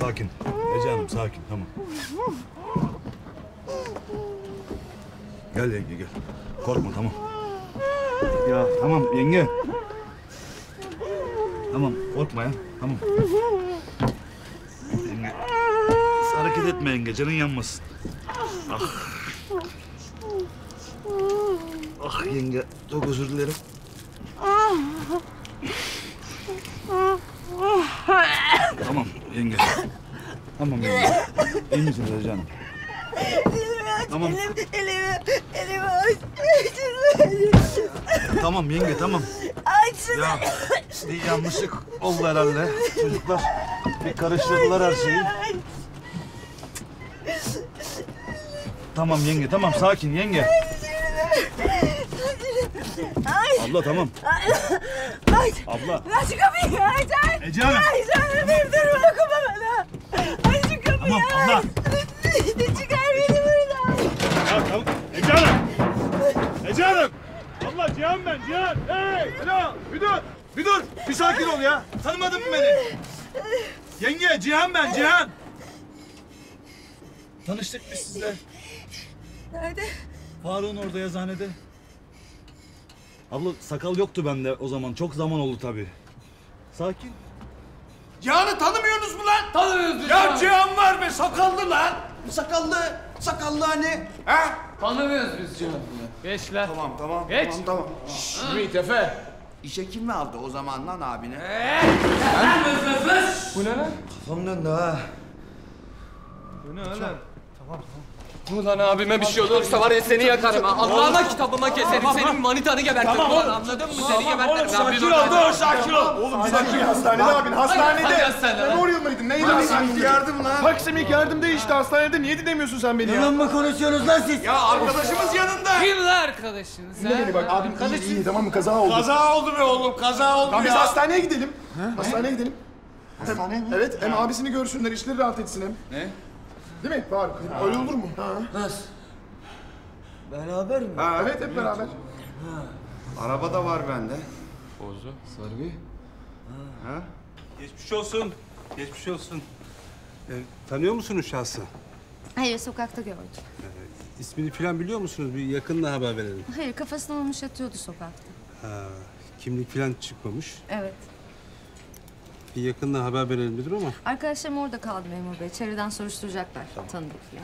sakin. Ece Hanım sakin, tamam. Gel yenge gel. Korkma, tamam. Ya tamam yenge. Tamam, korkma ya, tamam. Yenge. Hareket etme yenge, canın yanmasın. Ah. Ah yenge, çok özür dilerim. Tamam yenge. Tamam yenge. İyi misiniz Ece Hanım? Tamam.
Elimi aç.
Tamam yenge, tamam.
Aç.
Ya bir yanlışlık oldu herhalde. Çocuklar bir karıştırdılar her şeyi. Tamam yenge, tamam sakin yenge. Abla tamam.
Aç.
Abla.
Aç kapıyı aç.
Ece Hanım.
Aç annem durma okuma bana. Aç şu kapıyı.
Tamam abla.
Çıkar beni buradan.
Ya tamam. Ece Hanım. Ece Hanım. Abla Cihan ben Cihan. Hey. Alo. Bir dur. Bir dur. Bir sakin ol ya. Tanımadın mı beni? Yenge Cihan ben Cihan. Tanıştık biz sizle.
Nerede?
Faruk'un orada yazıhanede. Abla sakal yoktu bende o zaman. Çok zaman oldu tabii. Sakin.
Cihan'ı tanımıyorsunuz mu lan?
Tanımıyoruz biz
Ya Cihan var be sakallı lan.
Sakallı hani.
Ha?
Tanımıyoruz biz Cihan'ı. Geç lan.
Tamam.
Geç.
Tamam.
Ümit Efe.
İşe kim mi aldı o zaman lan abine?
Bu ne lan?
Kafam döndü ha.
Bu ne lan? Ulan abime bir şey olursa var ya seni yakarım ha. Allah'ına kitabıma keserim. Senin manitanı gebertirim. Ulan anladın mı? Seni gebertirim.
Sakin ol, dur sakin ol.
Oğlum bir dakika hastanede abin hastanede.
Hadi hastanede.
Memorial'daydın neydi hastanede?
Yardım lan.
Taksim'lik yardım değil işte hastanede niye dinlemiyorsun sen beni ya?
Yalan mı konuşuyorsunuz lan siz?
Ya arkadaşımız yanında.
Kim lan arkadaşın sen?
Dinle beni bak abim iyi tamam mı kaza oldu.
Kaza oldu be oğlum, kaza oldu
Tamam biz
ya.
hastaneye gidelim. Hastaneye gidelim. Hastane mi? Evet hem abisini görsünler işleri rahat etsin hem.
Ne?
Değil mi Faruk? Öyle olur mu? Ha.
Nasıl? Beraber mi?
Ha evet hep beraber.
Araba da var bende.
Bozu, Sarı.
Ha?
Geçmiş olsun. Geçmiş olsun. Tanıyor musunuz şahsı?
Hayır, sokakta gördüm.
İsmini falan biliyor musunuz? Bir yakınla haber verelim.
Hayır, kafasını vurmuş yatıyordu sokakta.
Ha, kimlik falan çıkmamış.
Evet.
Bir yakınla haber verelim dedim ama
Arkadaşlarım orada kaldı memur bey. Çevreden soruşturacaklar. Tanıdık falan.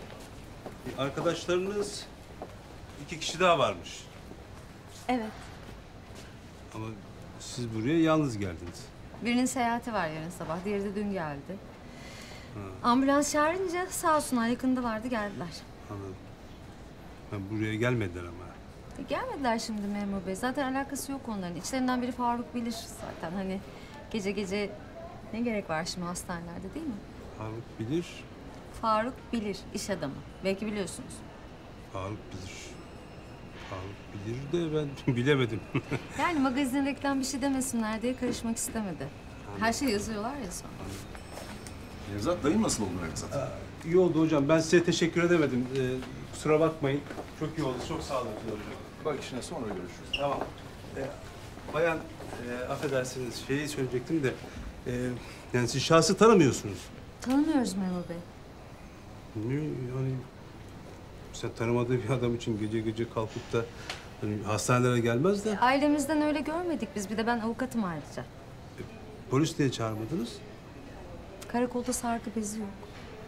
arkadaşlarınız 2 kişi daha varmış.
Evet.
Ama siz buraya yalnız geldiniz.
Birinin seyahati var yarın sabah. Diğeri de dün geldi. Ambulans çağırınca sağ olsunlar yakındalardı geldiler.
Anladım. Ha, buraya gelmediler ama.
Gelmediler şimdi memur bey. Zaten alakası yok onların. İçlerinden biri Faruk bilir zaten. Hani gece gece ne gerek var şimdi hastanelerde değil mi?
Faruk bilir,
Faruk bilir, iş adamı. Belki biliyorsunuz.
Faruk bilir. Faruk bilir de ben bilemedim.
Yani magazin reklam bir şey demesinler diye karışmak istemedi. Her şey yazıyorlar ya sonra.
Nevzat dayım nasıl oldu Nevzat?
İyi oldu hocam. Ben size teşekkür edemedim. Kusura bakmayın. Çok iyi oldu. Çok sağ olun hocam.
Bak işine sonra görüşürüz.
Tamam. Bayan, affedersiniz şeyi söyleyecektim de... yani siz şahsı tanımıyorsunuz.
Tanımıyoruz memur bey.
Ne yani... Sen tanımadığı bir adam için gece gece kalkıp da hani, hastanelere gelmez de...
Ailemizden öyle görmedik biz. Bir de ben avukatım ayrıca.
Polis niye çağırmadınız?
Karakolda sargı bezi yok.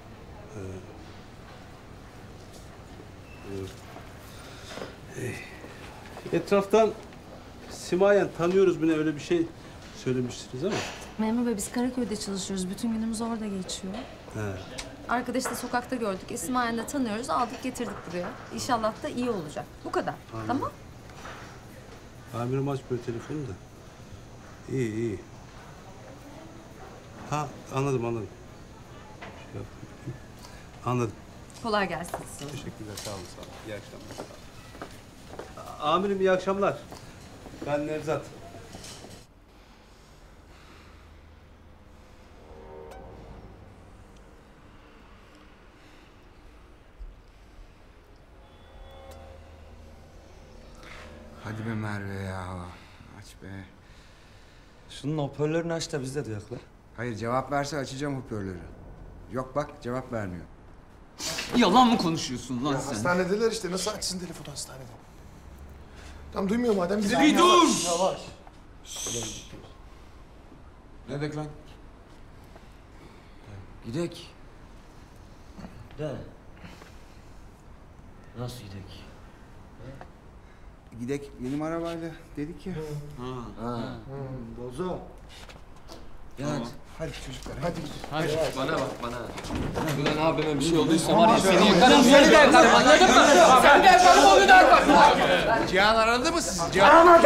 Etraftan Simayen tanıyoruz mu ne öyle bir şey söylemiştiniz ama...
Memur bey biz Karaköy'de çalışıyoruz. Bütün günümüz orada geçiyor.
He.
Arkadaşı da sokakta gördük. İsmail'i de tanıyoruz. Aldık getirdik buraya. İnşallah da iyi olacak. Bu kadar. Tamam.
Amirim aç böyle telefonu da. İyi iyi. Ha anladım. Şey anladım.
Kolay gelsin size.
Teşekkürler sağ olun. İyi akşamlar. Amirim iyi akşamlar. Ben Nevzat.
Hadi be Merve ya. Aç be.
Şunun hoparlörünü aç da biz de duyaklar.
Hayır cevap verse açacağım hoparlörü.
Yok bak cevap vermiyor.
Yalan mı konuşuyorsun lan
Ya
sen?
hastanedeler işte. Nasıl açsın telefonu hastanede? Tam duymuyor madem. Gidelim.
Bir dur!
Yavaş.
Ne dek lan?
Gidek. De. Nasıl gidek?
Gidek benim arabayla dedik ya.
Bozo.
Yani. Hadi çocuklar hadi.
Hadi bana bak bana. Ulan abime bir şey olduysa var ya seni yakarım seni de yakarım anladın mı? Sen de yakarım onu da yakarım.
Cihan aradı mı sizi? Cihan.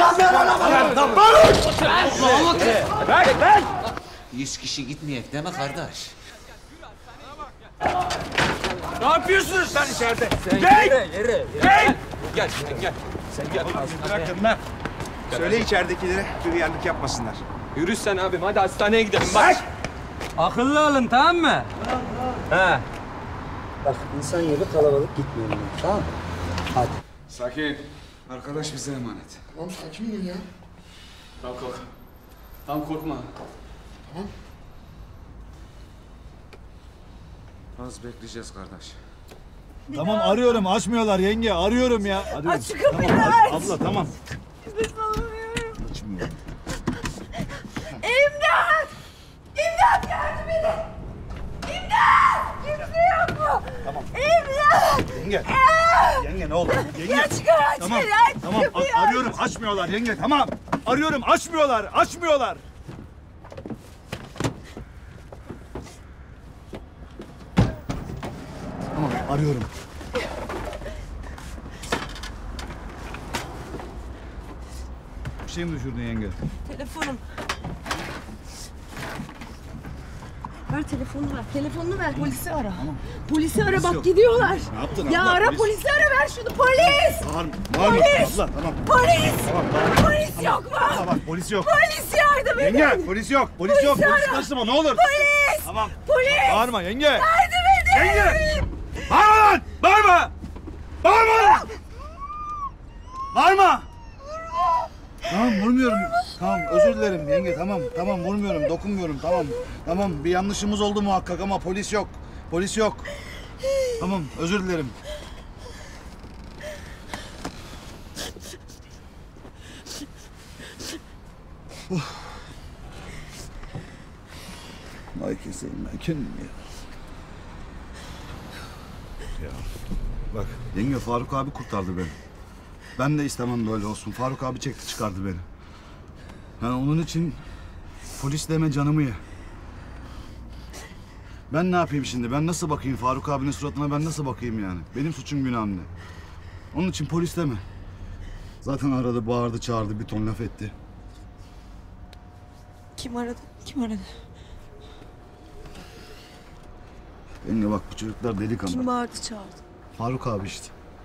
Ben! 100 kişi gitmeyek değil mi kardeş?
Ne yapıyorsunuz sen içeride?
Yere.
Gel!
Gel gel. Sen gel.
Bırakın lan. Söyle içeridekilere bir yerlik yapmasınlar.
Yürü sen abim hadi hastaneye gidelim bak.
Akıllı olun tamam mı?
He.
Bak insan yeri kalabalık gitmeyelim tamam mı? Hadi.
Sakin. Arkadaş bize emanet.
Tamam sakin olun ya.
Tamam kalk. Tamam korkma.
Tamam.
Az bekleyeceğiz kardeş.
Tamam arıyorum açmıyorlar yenge arıyorum ya.
Aç şu kapıyı aç.
Abla tamam.
Nefes alamıyorum.
Açmıyor.
İmdat! İmdat yardım edin! İmdat! Kimse yok mu?
Tamam.
İmdat!
Yenge. Yenge ne oldu? Yenge.
Ya çıkar aç
Tamam.
beni aç
Tamam
kapıyı aç.
arıyorum açmıyorlar yenge tamam. Arıyorum açmıyorlar. Tamam arıyorum. Bir şey mi düşürdün yenge?
Telefonum. Ver telefonunu ver. Telefonunu ver. Polisi ara. Polisi ara bak
yok.
gidiyorlar.
Ne yaptın
Ya
abla?
ara
Polis.
polisi ara ver şunu polis.
Bağırma
Polis!
abla tamam.
Polis!
Tamam.
Polis yok mu?
Tamam polis yok.
Polis yardım edin.
Yenge polis yok. Polis yok. Polis
ara.
kaçtırma ne olur.
Polis!
Tamam.
Polis!
Bağırma yenge.
Yardım edin.
Yenge! Bağırma lan! Bağırma! Bağırma lan! Bağırma! Tamam vurmuyorum. Tamam özür dilerim yenge tamam vurmuyorum dokunmuyorum tamam bir yanlışımız oldu muhakkak ama polis yok. Tamam özür dilerim. Ay keseyim ben kendim ya. Bak yenge Faruk abi kurtardı beni. Ben de istemem böyle olsun. Faruk abi çekti çıkardı beni. Yani onun için polis deme canımı ye. Ben ne yapayım şimdi? Ben nasıl bakayım Faruk abinin suratına ben nasıl bakayım yani? Benim suçum günahım ne? Onun için polis deme. Zaten aradı, bağırdı, çağırdı, bir ton laf etti.
Kim aradı? Kim aradı?
Yenge bak bu çocuklar delikanlı.
Kim bağırdı çağırdı?
Faruk abi işte.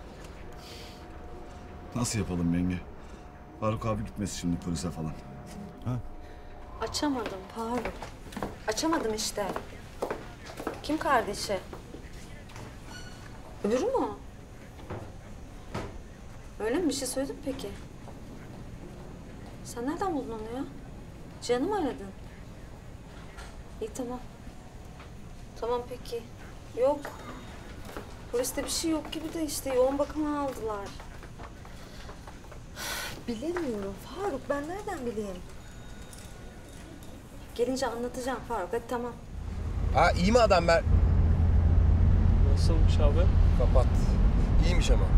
Nasıl yapalım yenge? Faruk abi gitmesin şimdi polise falan.
Açamadım Faruk. Açamadım işte. Kim kardeşi? Öbürü mü o? Öyle mi? Bir şey söyledin mi peki? Sen nereden buldun onu ya? Cihan'ı mı aradın? İyi tamam. Tamam peki. Yok. Poliste bir şey yok gibi de işte yoğun bakıma aldılar. Bilemiyorum Faruk. Ben nereden bileyim? Gelince anlatacağım Faruk. Hadi tamam.
Ha iyi mi adam ben?
Nasılmış abi?
Kapat. İyiymiş ama.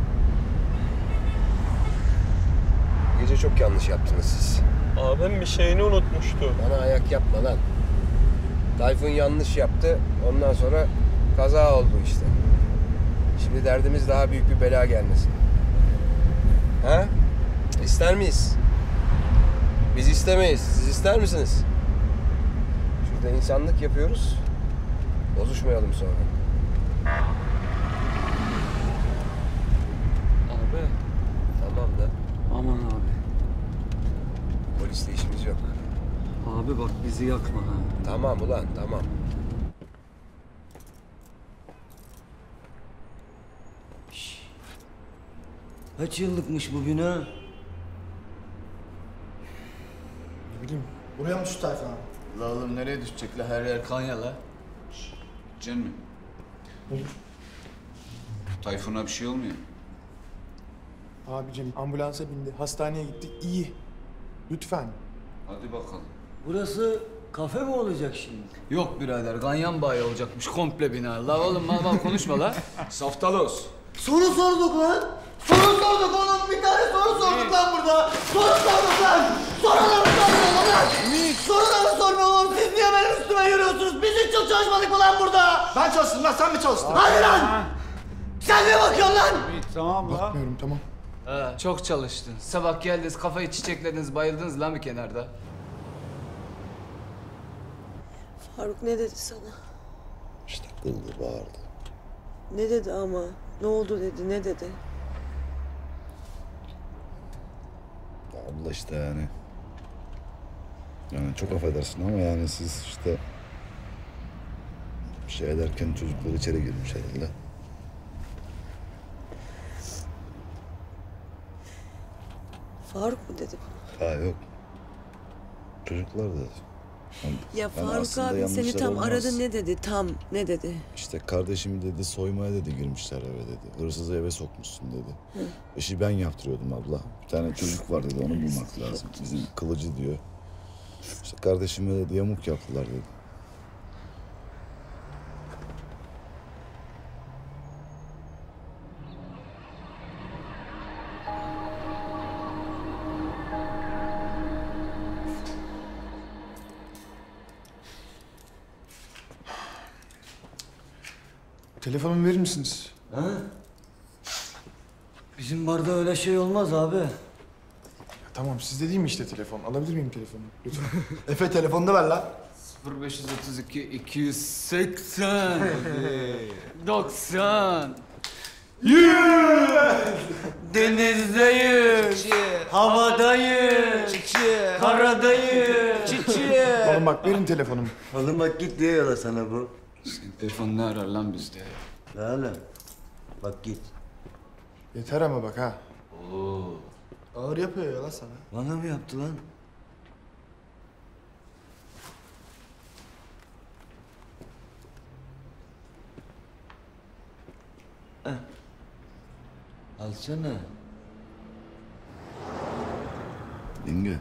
Gece çok yanlış yaptınız siz.
Abim bir şeyini unutmuştu.
Bana ayak yapma lan. Tayfun yanlış yaptı. Ondan sonra kaza oldu işte. Şimdi derdimiz daha büyük bir bela gelmesin. Ha? İster miyiz? Biz istemeyiz. Siz ister misiniz? Şurada insanlık yapıyoruz. Bozuşmayalım sonra.
Abi.
Tamam da
Aman abi.
polisle işimiz yok.
Abi bak bizi yakma ha.
Tamam ulan tamam.
Kaç yıllıkmış bugün ha?
Ne bileyim. Buraya mı şu tayfa abi?
La oğlum nereye düşecek la? Her yer Kanya la. Gideceksin mi?
Olur.
Tayfun'a bir şey olmuyor.
Abicim ambulansa bindi. Hastaneye gittik. İyi. Lütfen.
Hadi bakalım.
Burası kafe mi olacak şimdi?
Yok birader, ganyan bayi olacakmış komple bina. La oğlum mal konuşma la.
Saftalos.
Soru sorduk lan! Soru sorduk oğlum! Bir tane soru sorduk lan burada! Soru sorduk lan! Soruları sormuyor lan! Soruları sormuyor oğlum! Siz niye benim üstüme yürüyorsunuz? Biz hiç çok çalışmadık mı lan burada?
Ben çalıştım lan, sen mi çalıştın?
Hadi lan! Sen ne bakıyorsun lan?
Tamam la.
Bakmıyorum tamam.
Ha, çok çalıştın. Sabah geldiniz, kafayı çiçeklediniz, bayıldınız lan bir kenarda.
Faruk ne dedi sana?
İşte kıldı, bağırdı.
Ne dedi ama? Ne oldu dedi, ne dedi?
Abla işte yani. Yani çok affedersin ama yani siz işte... bir şey ederken çocuklar içeri girmiş herhalde.
Faruk mu dedi bunu?
Ha yok. Çocuklar dedi. Yani
Ya
yani
Faruk
aslında
abi seni
yanlışlar
tam
olmaz.
aradı, ne dedi? Tam ne dedi?
İşte kardeşimi dedi soymaya dedi girmişler eve dedi. Hırsızı eve sokmuşsun dedi.
Hı.
İşi ben yaptırıyordum abla. Bir tane çocuk var dedi onu bulmak lazım. Bizim kılıcı diyor. İşte kardeşime dedi yamuk yaptılar dedi.
Telefonumu verir misiniz?
Ha? Bizim barda öyle şey olmaz abi.
Tamam sizde değil mi işte telefon? Alabilir miyim telefonu? Lütfen.
Efe telefonu da ver lan.
0532 280 90 Denizdeyim, havadayım, karadayım.
Oğlum bak verin telefonumu.
Oğlum bak git diyor ya la sana bu.
Senin telefon ne arar lan bizde?
La oğlum. Bak git.
Yeter ama bak ha.
Oo.
Ağır yapıyor ya lan sana.
Bana mı yaptı lan? Alsana.
Yenge.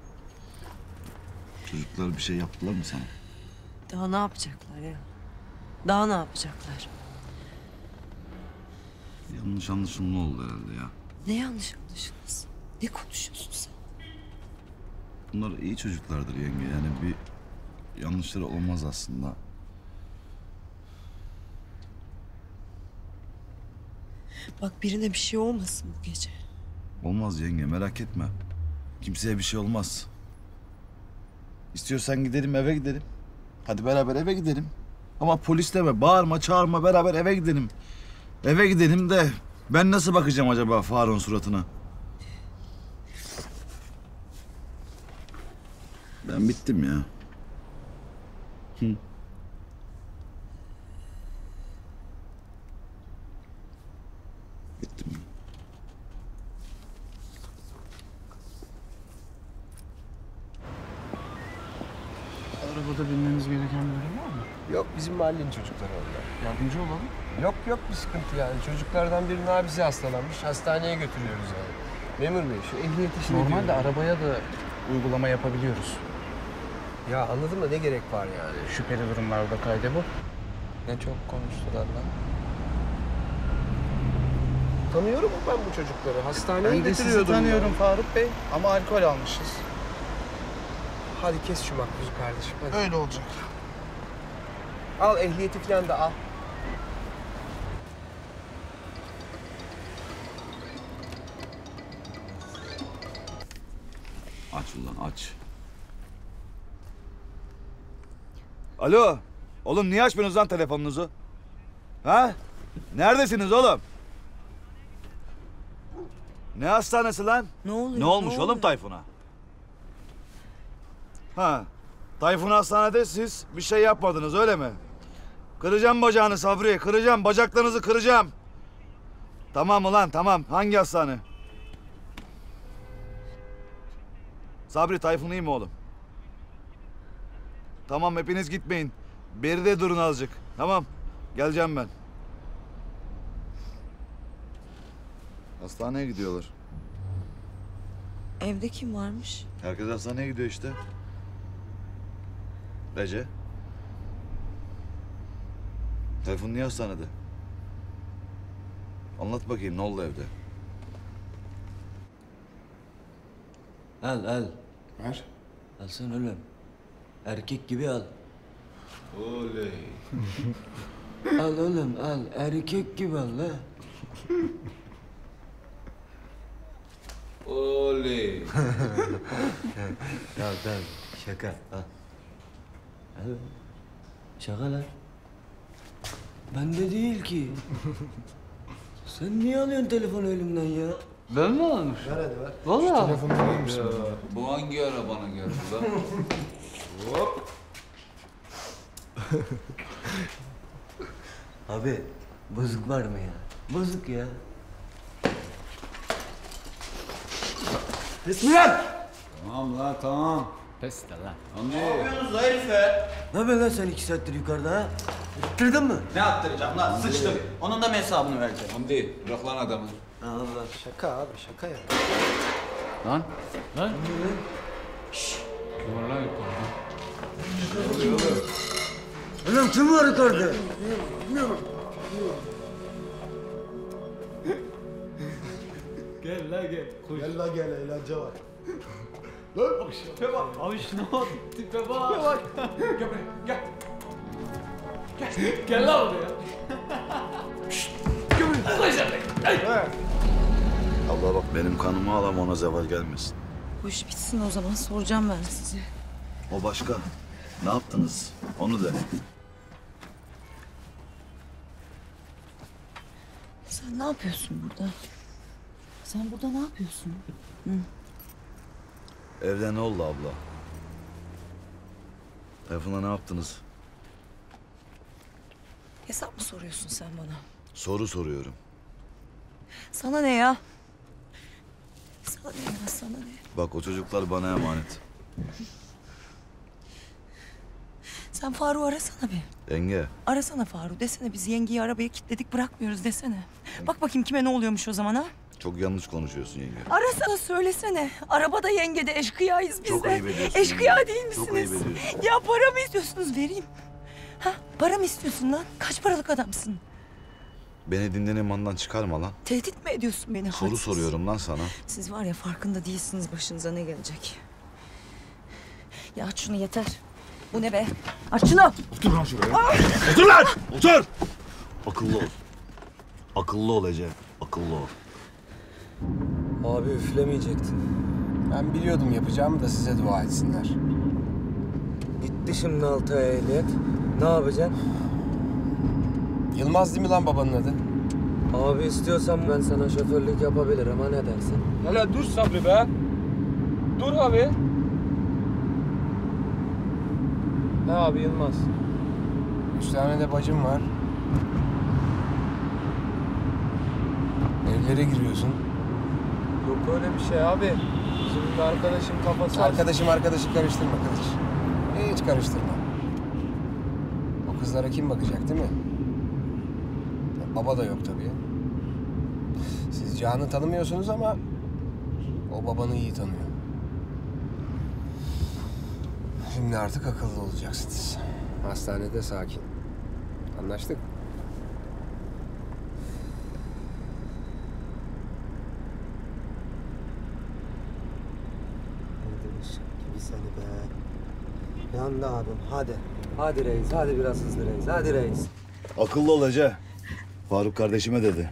Çocuklar bir şey yaptılar mı sana?
Daha ne yapacaklar ya? Daha ne yapacaklar?
Yanlış anlaşılma oldu herhalde ya.
Ne yanlış anlaşılması? Ne konuşuyorsun sen?
Bunlar iyi çocuklardır yenge. Yani bir yanlışları olmaz aslında.
Bak birine bir şey olmasın bu gece.
Olmaz yenge merak etme. Kimseye bir şey olmaz. İstiyorsan gidelim eve gidelim. Hadi beraber eve gidelim. Ama polis deme, bağırma, çağırma, beraber eve gidelim. Eve gidelim de ben nasıl bakacağım acaba Faruk'un suratına? Ben bittim ya. Hı. Bittim.
Arabada bilmemiz gereken bir durum var mı?
Yok bizim mahallenin çocukları onlar.
Yardımcı olalım.
Yok bir sıkıntı yani. Çocuklardan birinin abisi hastalanmış. Hastaneye götürüyoruz yani. Memur bey şu ehliyet işini
Normalde
diyorum.
arabaya da uygulama yapabiliyoruz.
Ya anladım da ne gerek var yani?
Şüpheli durumlarda kaydı bu.
Ne çok konuştular lan. Tanıyorum ben bu çocukları. Hastaneye
Ben de sizi
götürüyordum.
tanıyorum Faruk Bey ama alkol almışız.
Hadi kes şu makbuzu kardeşim. Hadi.
Öyle olacak.
Al ehliyeti falan da al.
Aç ulan aç. Alo. Oğlum niye açmıyorsunuz lan telefonunuzu? Ha? Neredesiniz oğlum? Ne hastanesi lan?
Ne oluyor?
Ne olmuş
ne
oğlum
oluyor?
Tayfun'a? Ha. Tayfun hastanede siz bir şey yapmadınız öyle mi? Kıracağım bacağını Sabri, kıracağım. Bacaklarınızı kıracağım. Tamam ulan tamam. Hangi hastane? Sabri Tayfun iyi mi oğlum? Tamam hepiniz gitmeyin. Beride durun azıcık. Tamam. Geleceğim ben. Hastaneye gidiyorlar.
Evde kim varmış?
Herkes hastaneye gidiyor işte. Ece. Tayfun niye hastanede? Anlat bakayım ne oldu evde?
Al.
Ver.
Alsana oğlum. Erkek gibi al.
Oley.
Al oğlum al. Erkek gibi al la.
Oley.
Tamam. Şaka. Al. Al. Şaka lan. Bende değil ki. Sen niye alıyorsun telefonu elimden ya? Ben mi almış?
Ver hadi ver.
Vallahi.
Telefonu verir misin? Bu hangi ara bana geldi lan? Hop.
Abi bozuk var mı ya? Bozuk ya.
Bismillah. Tamam lan tamam.
Pes de lan.
Hamdi.
Ne yapıyorsunuz la herife?
Ne yapıyorsun lan sen 2 saattir yukarıda ha? Attırdın mı?
Ne attıracağım lan? Sıçtım. Onun da mı hesabını vereceğim?
Hamdi bırak lan adamı.
Allah.
Şaka abi şaka ya.
Lan.
Lan.
Kim var lan yukarıda? Oğlum kim var yukarıda?
Bilmiyorum. Gel la gel. Koş.
Gel la gel eğlence var.
Lan. Tipe bak. Abi şuna bak. Tipe bak. Gel buraya. Gel. Gel. Gel lan buraya. Gel buraya. Koş lan.
Abla bak benim kanımı alam ona zeval gelmesin.
Bu iş bitsin o zaman soracağım ben size.
O başka. Ne yaptınız? Onu de.
Sen ne yapıyorsun burada? Sen burada ne yapıyorsun? Hı?
Evde ne oldu abla? Tayfun'la ne yaptınız?
Hesap mı soruyorsun sen bana?
Soru soruyorum.
Sana ne ya? Sana ne ya sana ne?
Bak o çocuklar bana emanet.
Sen Faruk'u arasana bir.
Yenge.
Arasana Faruk desene biz yengeyi arabaya kilitledik bırakmıyoruz desene. Bak bakayım kime ne oluyormuş o zaman ha?
Çok yanlış konuşuyorsun yenge.
Arasana söylesene. Arabada yengede eşkıyayız biz
Çok
de.
ayıp ediyorsun
Eşkıya
yenge.
değil misiniz?
Çok ayıp ediyorsun.
Ya para mı istiyorsunuz vereyim. Ha para mı istiyorsun lan? Kaç paralık adamsın?
Beni dinlen imandan çıkarma lan.
Tehdit mi ediyorsun beni?
Soru
hadsiz?
soruyorum lan sana.
Siz var ya farkında değilsiniz başınıza ne gelecek. Ya aç şunu yeter. Bu ne be? Aç şunu.
Otur lan şuraya.
Ah!
Otur lan! Otur! Akıllı ol. Akıllı ol Ece. Akıllı ol.
Abi üflemeyecektin. Ben biliyordum yapacağımı da size dua etsinler. Gitti şimdi 6 ay ehliyet. Ne yapacaksın? Yılmaz değil mi lan babanın adı? Abi istiyorsan ben sana şoförlük yapabilirim ha ne dersin?
Hele dur Sabri be. Dur abi.
Ne abi Yılmaz? 3 tane de bacım var. Evlere giriyorsun.
Yok öyle bir şey abi. Şimdi arkadaşım kafası...
Arkadaşı karıştırma Kılıç. Hiç karıştırma. O kızlara kim bakacak değil mi? Baba da yok tabii. Siz Cihan'ı tanımıyorsunuz ama o babanı iyi tanıyor. Şimdi artık akıllı olacaksınız. Hastanede sakin. Anlaştık?
Gibi seni be. Yandı abim hadi. Hadi reis hadi biraz hızlı reis. Hadi reis.
Akıllı ol Ece. Faruk kardeşime dedi.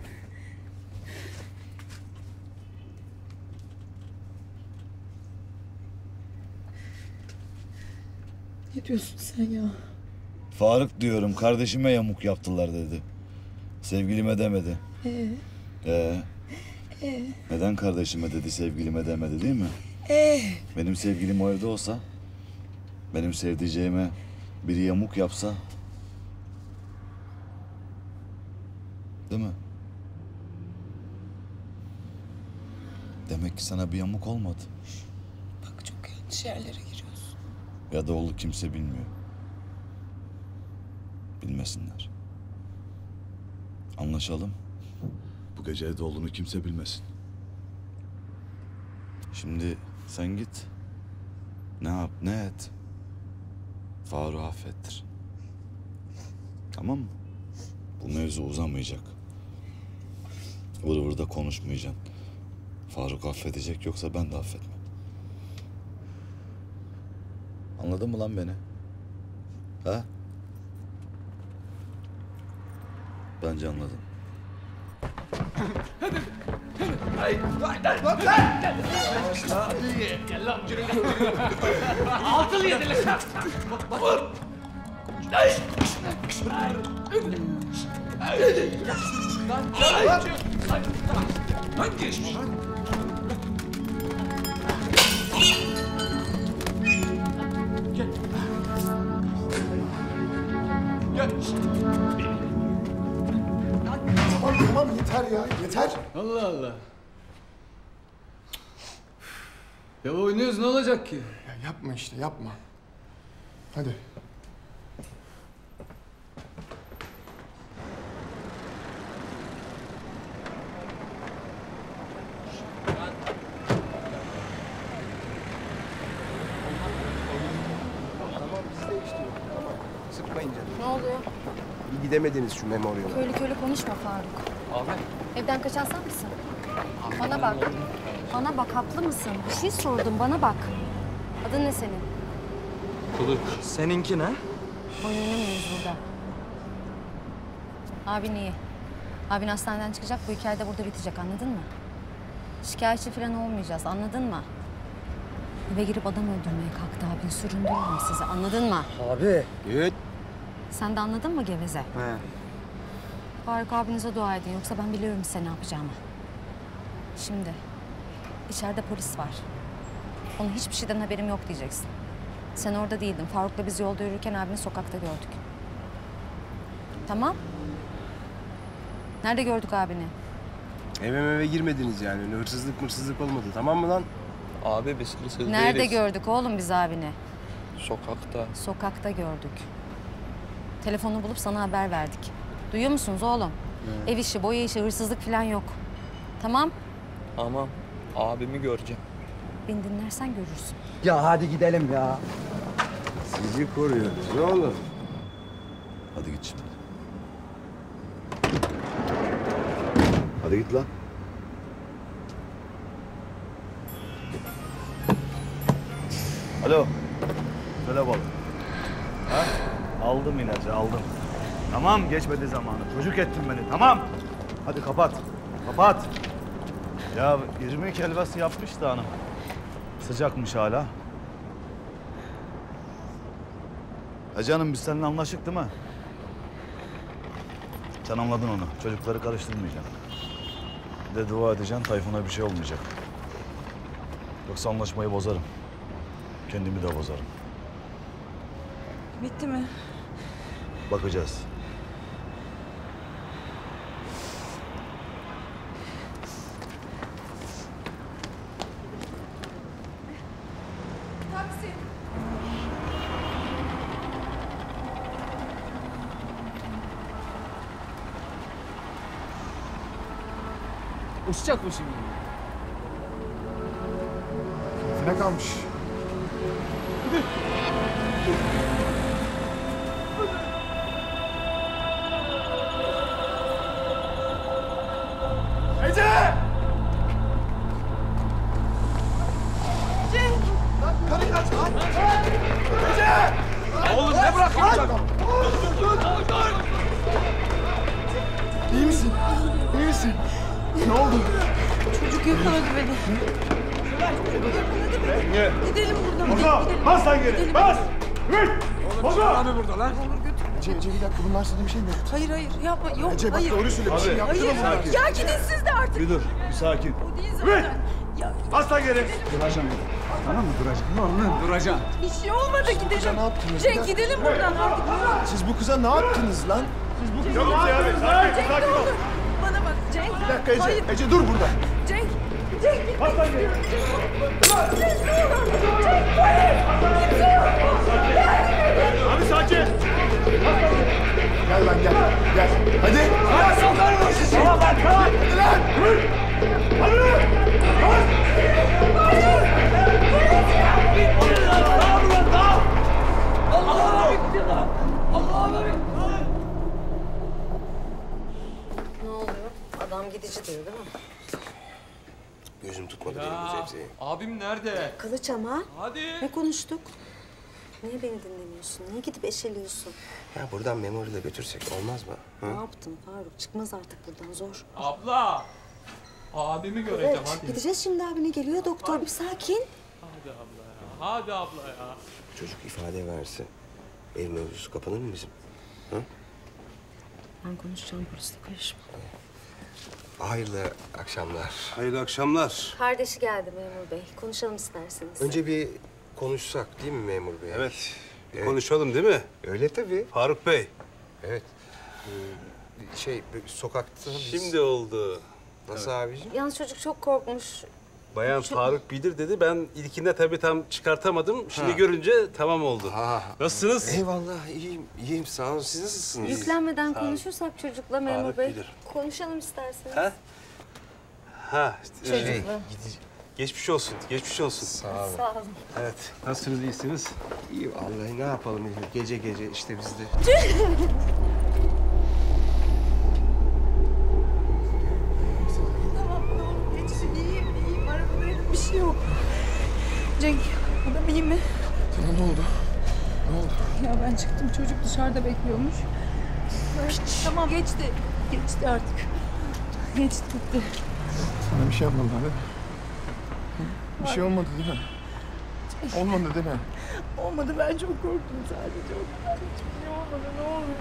Ne diyorsun sen ya?
Faruk diyorum kardeşime yamuk yaptılar dedi. Sevgilime demedi. Neden kardeşime dedi sevgilime demedi değil mi? Benim sevgilim o evde olsa, benim sevdiceğime biri yamuk yapsa, değil mi? Demek ki sana bir yamuk olmadı.
Bak çok yanlış yerlere giriyorsun.
Ya da oldu kimse bilmiyor.
bilmesinler. Anlaşalım.
Bu gece evde olduğunu kimse bilmesin.
Şimdi sen git. Ne yap ne et. Faruk'u affettir. Tamam mı? Bu mevzu uzamayacak. Vır vır da konuşmayacaksın. Faruk affedecek, yoksa ben de affetmem. Anladın mı lan beni? Ha? Bence anladın.
Gel lan altılı yedili lan. Vur. Lan geçmiş.
Tamam yeter ya, yeter.
Allah Allah. Ya oynuyoruz, ne olacak ki?
Ya yapma işte, yapma. Hadi.
Tamam biz de işte yok. Tamam. Sıkmayın canım.
Ne oluyor?
Bir gidemediniz şu memoryona.
Köylü köylü konuşma Faruk.
Abi.
Evden kaçan sen misin? Bana bak. Bana bak, haklı mısın? Bir şey sordum, bana bak. Adın ne senin?
Kılıç. Seninki ne?
Oyun oynamıyoruz burada. Abin iyi. Abin hastaneden çıkacak, bu hikaye de burada bitecek, anladın mı? Şikayetçi falan olmayacağız, anladın mı? Eve girip adam öldürmeye kalktı abin, süründürürüm sizi, anladın mı?
Abi. Evet.
Sen de anladın mı geveze?
He.
Faruk abinize dua edin, yoksa ben biliyorum size ne yapacağımı. Şimdi, içeride polis var. Onun hiçbir şeyden haberim yok diyeceksin. Sen orada değildin. Faruk'la biz yolda yürürken abini sokakta gördük. Tamam. Nerede gördük abini?
Eve girmediniz yani. Öyle hırsızlık olmadı. Tamam mı lan?
Abi biz hırsız değiliz.
Nerede gördük oğlum biz abini?
Sokakta.
Sokakta gördük. Telefonu bulup sana haber verdik. Duyuyor musunuz oğlum? Ev işi, boya işi, hırsızlık falan yok. Tamam?
Tamam. Abimi göreceğim.
Beni dinlersen görürsün.
Ya hadi gidelim ya.
Sizi koruyoruz oğlum.
Hadi git şimdi.
Hadi git lan.
Alo. Söyle balık. Ha? Aldım ilacı, aldım. Tamam, geçmedi zamanı. Çocuk ettin beni, tamam. Hadi kapat. Kapat. Ya 22 helvası yapmıştı hanım. Sıcakmış hala. Ya canım, biz seninle anlaştık değil mi? Sen anladın onu. Çocukları karıştırmayacaksın. Bir de dua edeceksin, Tayfun'a bir şey olmayacak. Yoksa anlaşmayı bozarım. Kendimi de bozarım.
Bitti mi?
Bakacağız.
Taksi.
Uçacak mı şimdi?
Ne kalmış?
Ece!
Cenk!
Lan karıyı aç lan! Ece! Oğlum ne bırakıyorsun? Dur!
İyi misin? İyi misin? Ne oldu?
Çocuk yakaladı beni.
Niye?
Gidelim buradan.
Oza! Bas lan geri! Bas! Yürü! Oza!
Abi burada lan. Ece bir dakika, bunlar sana bir şey mi yaptı?
Hayır yapma, yok
Ece bak,
hayır.
doğru söyle, bir şey yaptı mı bunlar?
Ya gidin siz de artık.
Bir dur, bir sakin.
O değil zaten. Ya,
Bas lan geri!
Duracağım. Tamam mı? Duracağım. Duracağım.
bir şey olmadı, gidelim.
ne yaptınız?
Cenk gidelim buradan artık.
Siz bu kıza ne yaptınız lan?
Çabuk abi!
Cenk
Sakin
ne
ol!
olur. Bana bak Cenk.
Bir dakika Ece,
Hayır.
Ece dur burada.
Cenk. Cenk gitme.
Bas lan geri!
Cenk ne olur. Cenk polis. Kimse yok mu? Yardım edin.
Abi sakin! Bas lan geri!
Gel lan gel. Gel. Hadi.
Hadi sokarım o şişi. Tamam lan tamam.
Hadi lan.
Hadi.
Ne oluyor? Adam gidici diyor değil mi?
Gözüm tutmadı benim bu zevzeyi.
Abim nerede?
Kılıç ama.
Hadi.
Ne konuştuk? Niye beni dinlemiyorsun? Niye gidip eşeliyorsun?
Ya buradan Memoli de götürsek olmaz mı?
Ne yaptın Faruk? Çıkmaz artık buradan zor.
Abla. Abimi göreceğim
Evet,
hadi.
gideceğiz şimdi abine geliyor doktor. Bir sakin.
Hadi abla ya. Hadi abla ya.
Çocuk ifade verse ev mevzusu kapanır mı bizim? Hı?
Ben konuşacağım polisle karışma.
Hayırlı akşamlar.
Hayırlı akşamlar.
Kardeşi geldi memur bey. Konuşalım isterseniz.
Önce bir konuşsak değil mi memur bey?
Evet. Bir konuşalım değil mi?
Öyle tabii.
Faruk Bey.
Evet. Sokakta biz...
Şimdi oldu.
Nasıl abiciğim?
Yalnız çocuk çok korkmuş.
Bayan
Şu-
Faruk bilir dedi. Ben ilkinde tabii tam çıkartamadım. Şimdi
Ha.
görünce tamam oldu. Nasılsınız?
Eyvallah, iyiyim sağ olun. Siz nasılsınız?
Yüklenmeden
Sağ olun.
konuşursak çocukla memur
Faruk
bey.
bilir.
Konuşalım isterseniz.
Ha? Ha.
Çocukla.
Geçmiş olsun. Geçmiş olsun.
Sağ olun.
Sağ olun.
Evet. Nasılsınız? İyisiniz?
İyi vallahi ne yapalım gece gece işte biz de.
Tamam ne olur geçti. İyiyim. Arabadaydım. Bir şey yok. Cenk adam iyi mi?
Sana ne oldu? Ne oldu?
Ya ben çıktım. Çocuk dışarıda bekliyormuş. Tamam geçti. Geçti artık. Geçti bitti.
Sana bir şey yapmadılar değil mi? Bir şey olmadı değil mi? Olmadı değil mi?
Olmadı ben çok korktum sadece. O kadar. Hiçbir şey olmadı ne olur.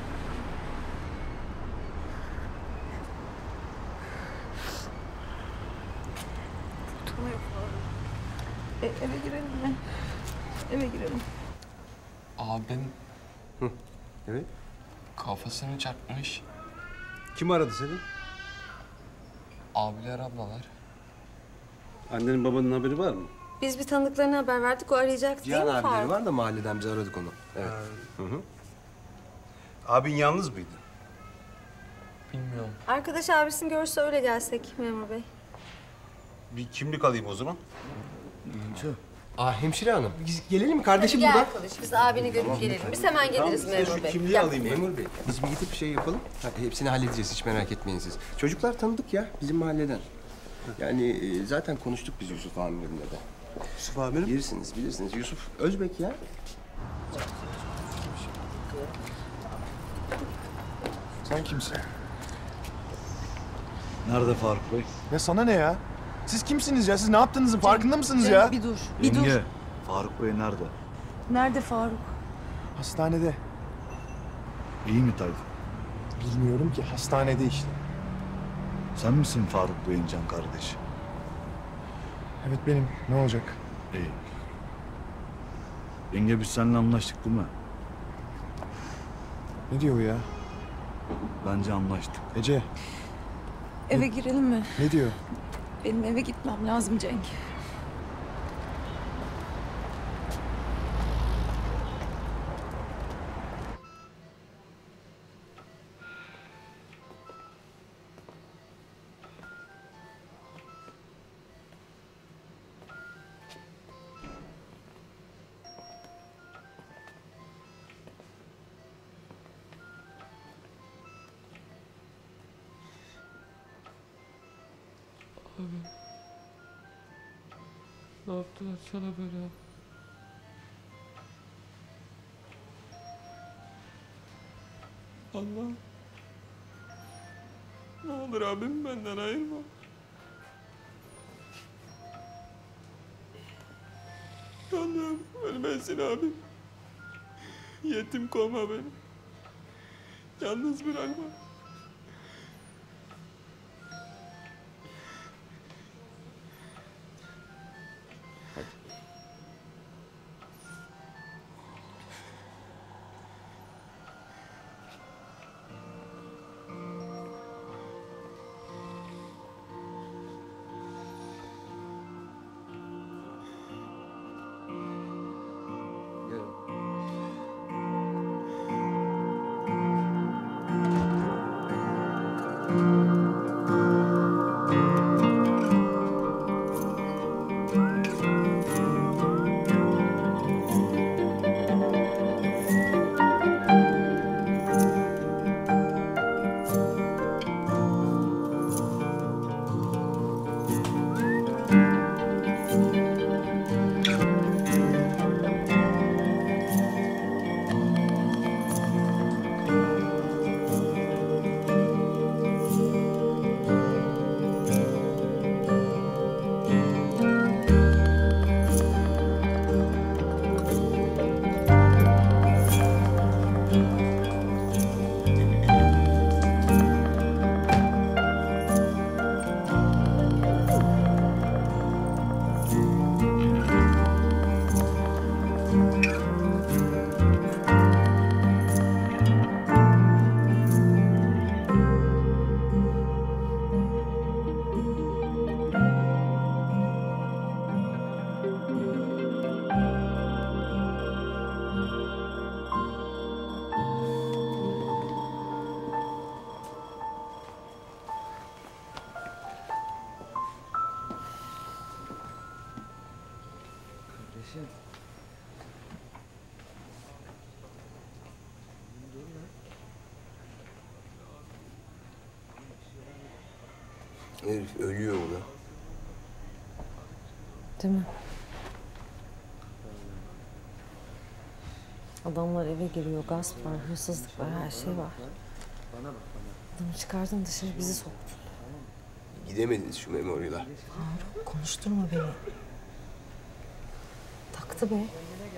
Eve girelim mi? Eve girelim.
Abim
Evet.
kafasını çarpmış.
Kim aradı seni?
Abiler ablalar.
Annenin babanın haberi var mı?
Biz bir tanıdıklarına haber verdik. O arayacak değil
Cihan
mi
abileri
Faruk?
var da mahalleden biz aradık onu. Evet. Hı hı.
Abin yalnız mıydı?
Bilmiyorum.
Arkadaş abisini görse öyle gelsek memur bey.
Bir kimlik alayım o zaman.
Hemşire hanım. Biz gelelim kardeşim
Hadi
burada.
gel Kılıç. Biz abini görüp gelelim. Biz hemen geliriz memur bey. Gel.
Memur bey, biz bir gidip şey yapalım. Hepsini halledeceğiz, hiç merak etmeyin siz. Çocuklar tanıdık ya, bizim mahalleden. Yani zaten konuştuk biz Yusuf amirimle de.
Yusuf amirim?
Bilirsiniz. Yusuf Özbek ya.
Sen kimsin?
Nerede Faruk Bey?
Ya sana ne ya? Siz kimsiniz ya? Siz ne yaptığınızın farkında mısınız ya?
Bir dur.
Yenge, Faruk Bey nerede?
Nerede Faruk?
Hastanede.
İyi mi Tayfun?
Bilmiyorum ki. Hastanede işte.
Sen misin Faruk Bey'in can kardeşi?
Evet benim. Ne olacak?
İyi. Yenge biz seninle anlaştık değil mi?
Ne diyor o ya?
Bence anlaştık.
Ece.
Eve girelim mi?
Ne diyor?
Benim eve gitmem lazım Cenk.
Abi. Ne yaptılar sana böyle? Allah. Ne olur abim benden ayırma. Allah'ım ölmesin abim. Yetim koyma beni. Yalnız bırakma.
Herif ölüyor ulan.
Değil mi? Adamlar eve giriyor, gasp var, hırsızlık var, her şey var. Adamı çıkardın dışarı, bizi soktun.
Gidemediniz şu memoriyle.
Faruk, konuşturma beni. Taktı be.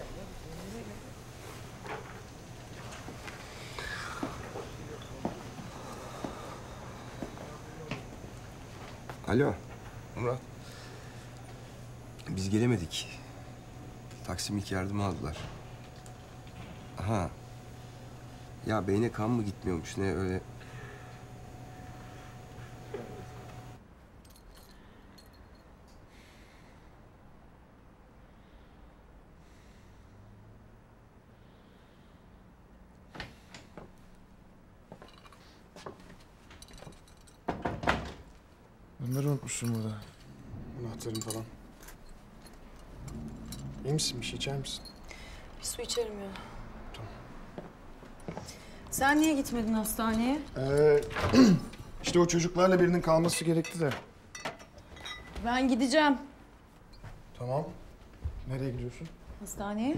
Alo, Murat. Biz gelemedik. Taksim ilk yardımı aldılar. Aha. Ya beyne kan mı gitmiyormuş ne öyle.
Bunları unutmuşsun burada. Anahtarım falan. İyi misin? Bir şey içer misin?
Bir su içerim ya. Sen niye gitmedin hastaneye?
İşte o çocuklarla birinin kalması gerekti de.
Ben gideceğim.
Tamam. Nereye gidiyorsun?
Hastaneye.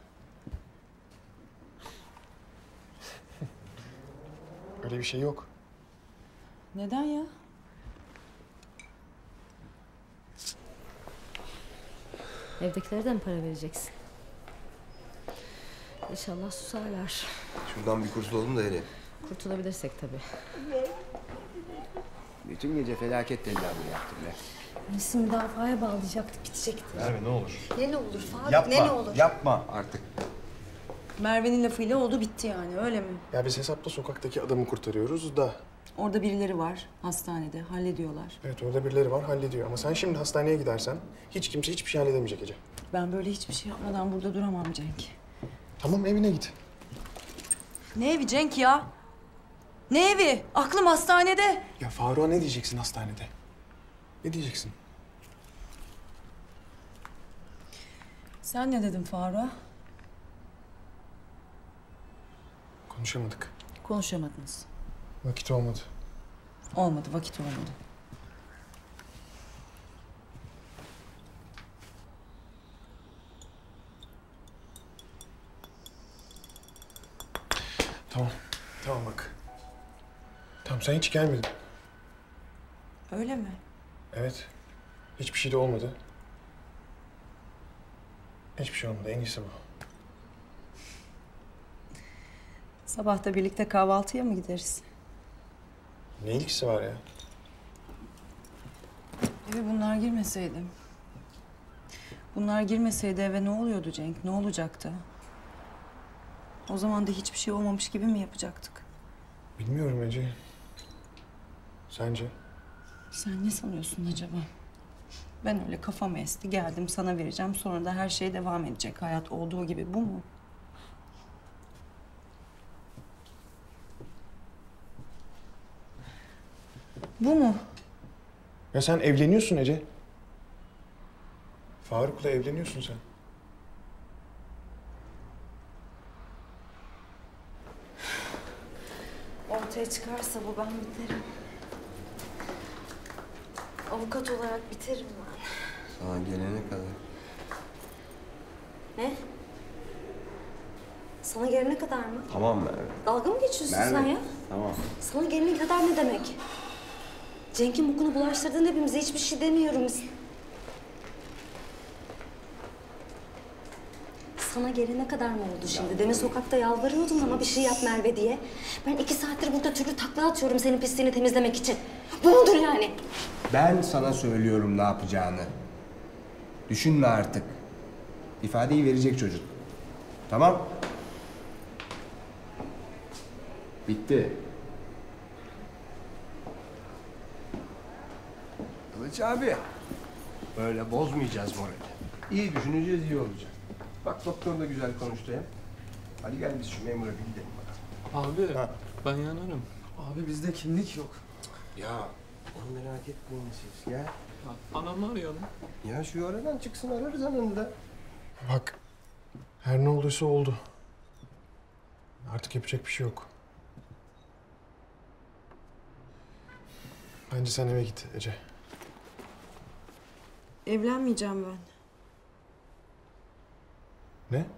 Öyle bir şey yok.
Neden ya?
Evdekilere de mi para vereceksin? İnşallah susarlar.
Şuradan bir kurtulalım da hele.
Kurtulabilirsek tabii.
Bütün gece felaket tellallığı yaptım be.
Nesin davaya bağlayacaktık, bitecekti.
Merve ne olur.
Ne olur Faruk,
Yapma,
ne olur?
yapma.
Artık.
Merve'nin lafıyla oldu bitti yani öyle mi?
Ya biz hesapta sokaktaki adamı kurtarıyoruz da.
Orada birileri var hastanede hallediyorlar.
Evet orada birileri var hallediyor ama sen şimdi hastaneye gidersen hiç kimse hiçbir şey halledemeyecek Ece.
Ben böyle hiçbir şey yapmadan burada duramam Cenk.
Tamam evine git.
Ne evi Cenk ya? Ne evi? Aklım hastanede.
Ya Faruk'a ne diyeceksin hastanede? Ne diyeceksin?
Sen ne dedin Faruk'a?
Konuşamadık.
Konuşamadınız.
Vakit olmadı.
Olmadı, vakit olmadı.
Tamam. Tamam bak. Tamam sen hiç gelmedin.
Öyle mi?
Evet. Hiçbir şey de olmadı. Hiçbir şey olmadı. En iyisi bu.
Sabah da birlikte kahvaltıya mı gideriz?
Ne ilgisi var ya?
Eve bunlar girmeseydi. Bunlar girmeseydi eve ne oluyordu Cenk? Ne olacaktı? O zaman da hiçbir şey olmamış gibi mi yapacaktık?
Bilmiyorum Ece. Sence?
Sen ne sanıyorsun acaba? Ben öyle kafam esti, geldim sana vereceğim. Sonra da her şey devam edecek. Hayat olduğu gibi bu mu? Bu mu?
Ya sen evleniyorsun Ece. Faruk'la evleniyorsun sen.
Ortaya çıkarsa bu ben biterim. Avukat olarak biterim ben.
Sana gelene kadar.
Ne? Sana gelene kadar mı?
Tamam Merve.
Dalga mı geçiyorsun
Merve.
sen ya?
Tamam.
Sana gelene kadar ne demek? Cenk'in bokunu bulaştırdın hepimize, hiçbir şey demiyorum. Sana gelene kadar mı oldu şimdi? Demin sokakta yalvarıyordun ama bir şey yap Merve diye. Ben 2 saattir burada türlü takla atıyorum senin pisliğini temizlemek için. Bu mudur yani?
Ben sana söylüyorum ne yapacağını. Düşünme artık. İfadeyi verecek çocuk. Tamam? Bitti. Kılıç abi. Böyle bozmayacağız morali. İyi düşüneceğiz, iyi olacak. Bak doktor da güzel konuştu ya. Hadi gel biz şu memura bir gidelim bakalım.
Abi ben yanarım.
Abi bizde kimlik yok.
Ya onu merak etmeyin siz ya.
Anamı arayalım.
Ya şu aradan çıksın ararız anını da.
Bak, her ne olduysa oldu. Artık yapacak bir şey yok. Bence sen eve git Ece.
Evlenmeyeceğim ben.
Ne?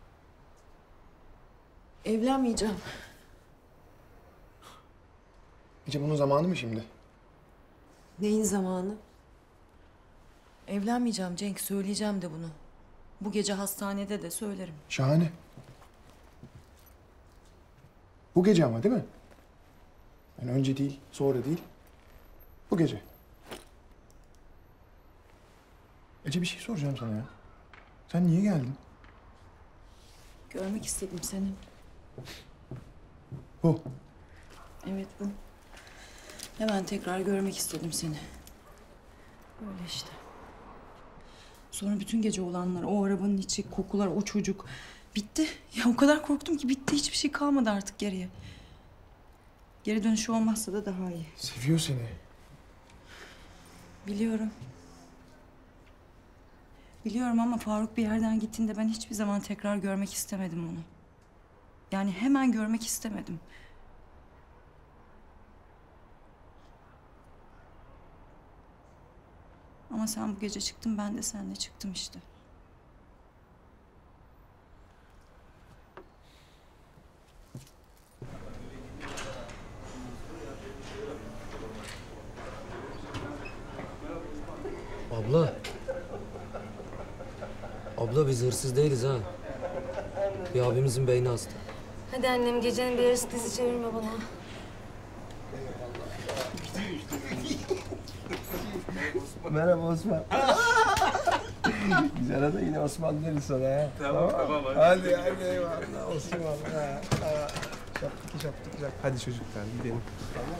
Evlenmeyeceğim.
Ece bunun zamanı mı şimdi?
Neyin zamanı? Evlenmeyeceğim Cenk, söyleyeceğim de bunu. Bu gece hastanede de söylerim.
Şahane. Bu gece ama değil mi? Yani önce değil, sonra değil. Bu gece. Ece bir şey soracağım sana ya. Sen niye geldin?
Görmek istedim seni.
Bu.
Evet bu. Hemen tekrar görmek istedim seni. Öyle işte. Sonra bütün gece olanlar, o arabanın içi, kokular, o çocuk. Bitti. Ya o kadar korktum ki bitti. Hiçbir şey kalmadı artık geriye. Geri dönüşü olmazsa da daha iyi.
Seviyor seni.
Biliyorum. Biliyorum ama Faruk bir yerden gittiğinde ben hiçbir zaman tekrar görmek istemedim onu. Yani hemen görmek istemedim. Ama sen bu gece çıktın, ben de seninle çıktım işte.
Abla. Abla biz hırsız değiliz ha. Bir abimizin beyni hasta.
Hadi annem, gecenin bir yarısı dizi çevirme bana.
Merhaba Osman. Güzel adı yine Osman deriz sana ha.
Tamam.
Hadi eyvallah Osman. Şaptık. Hadi çocuklar gidelim. Tamam.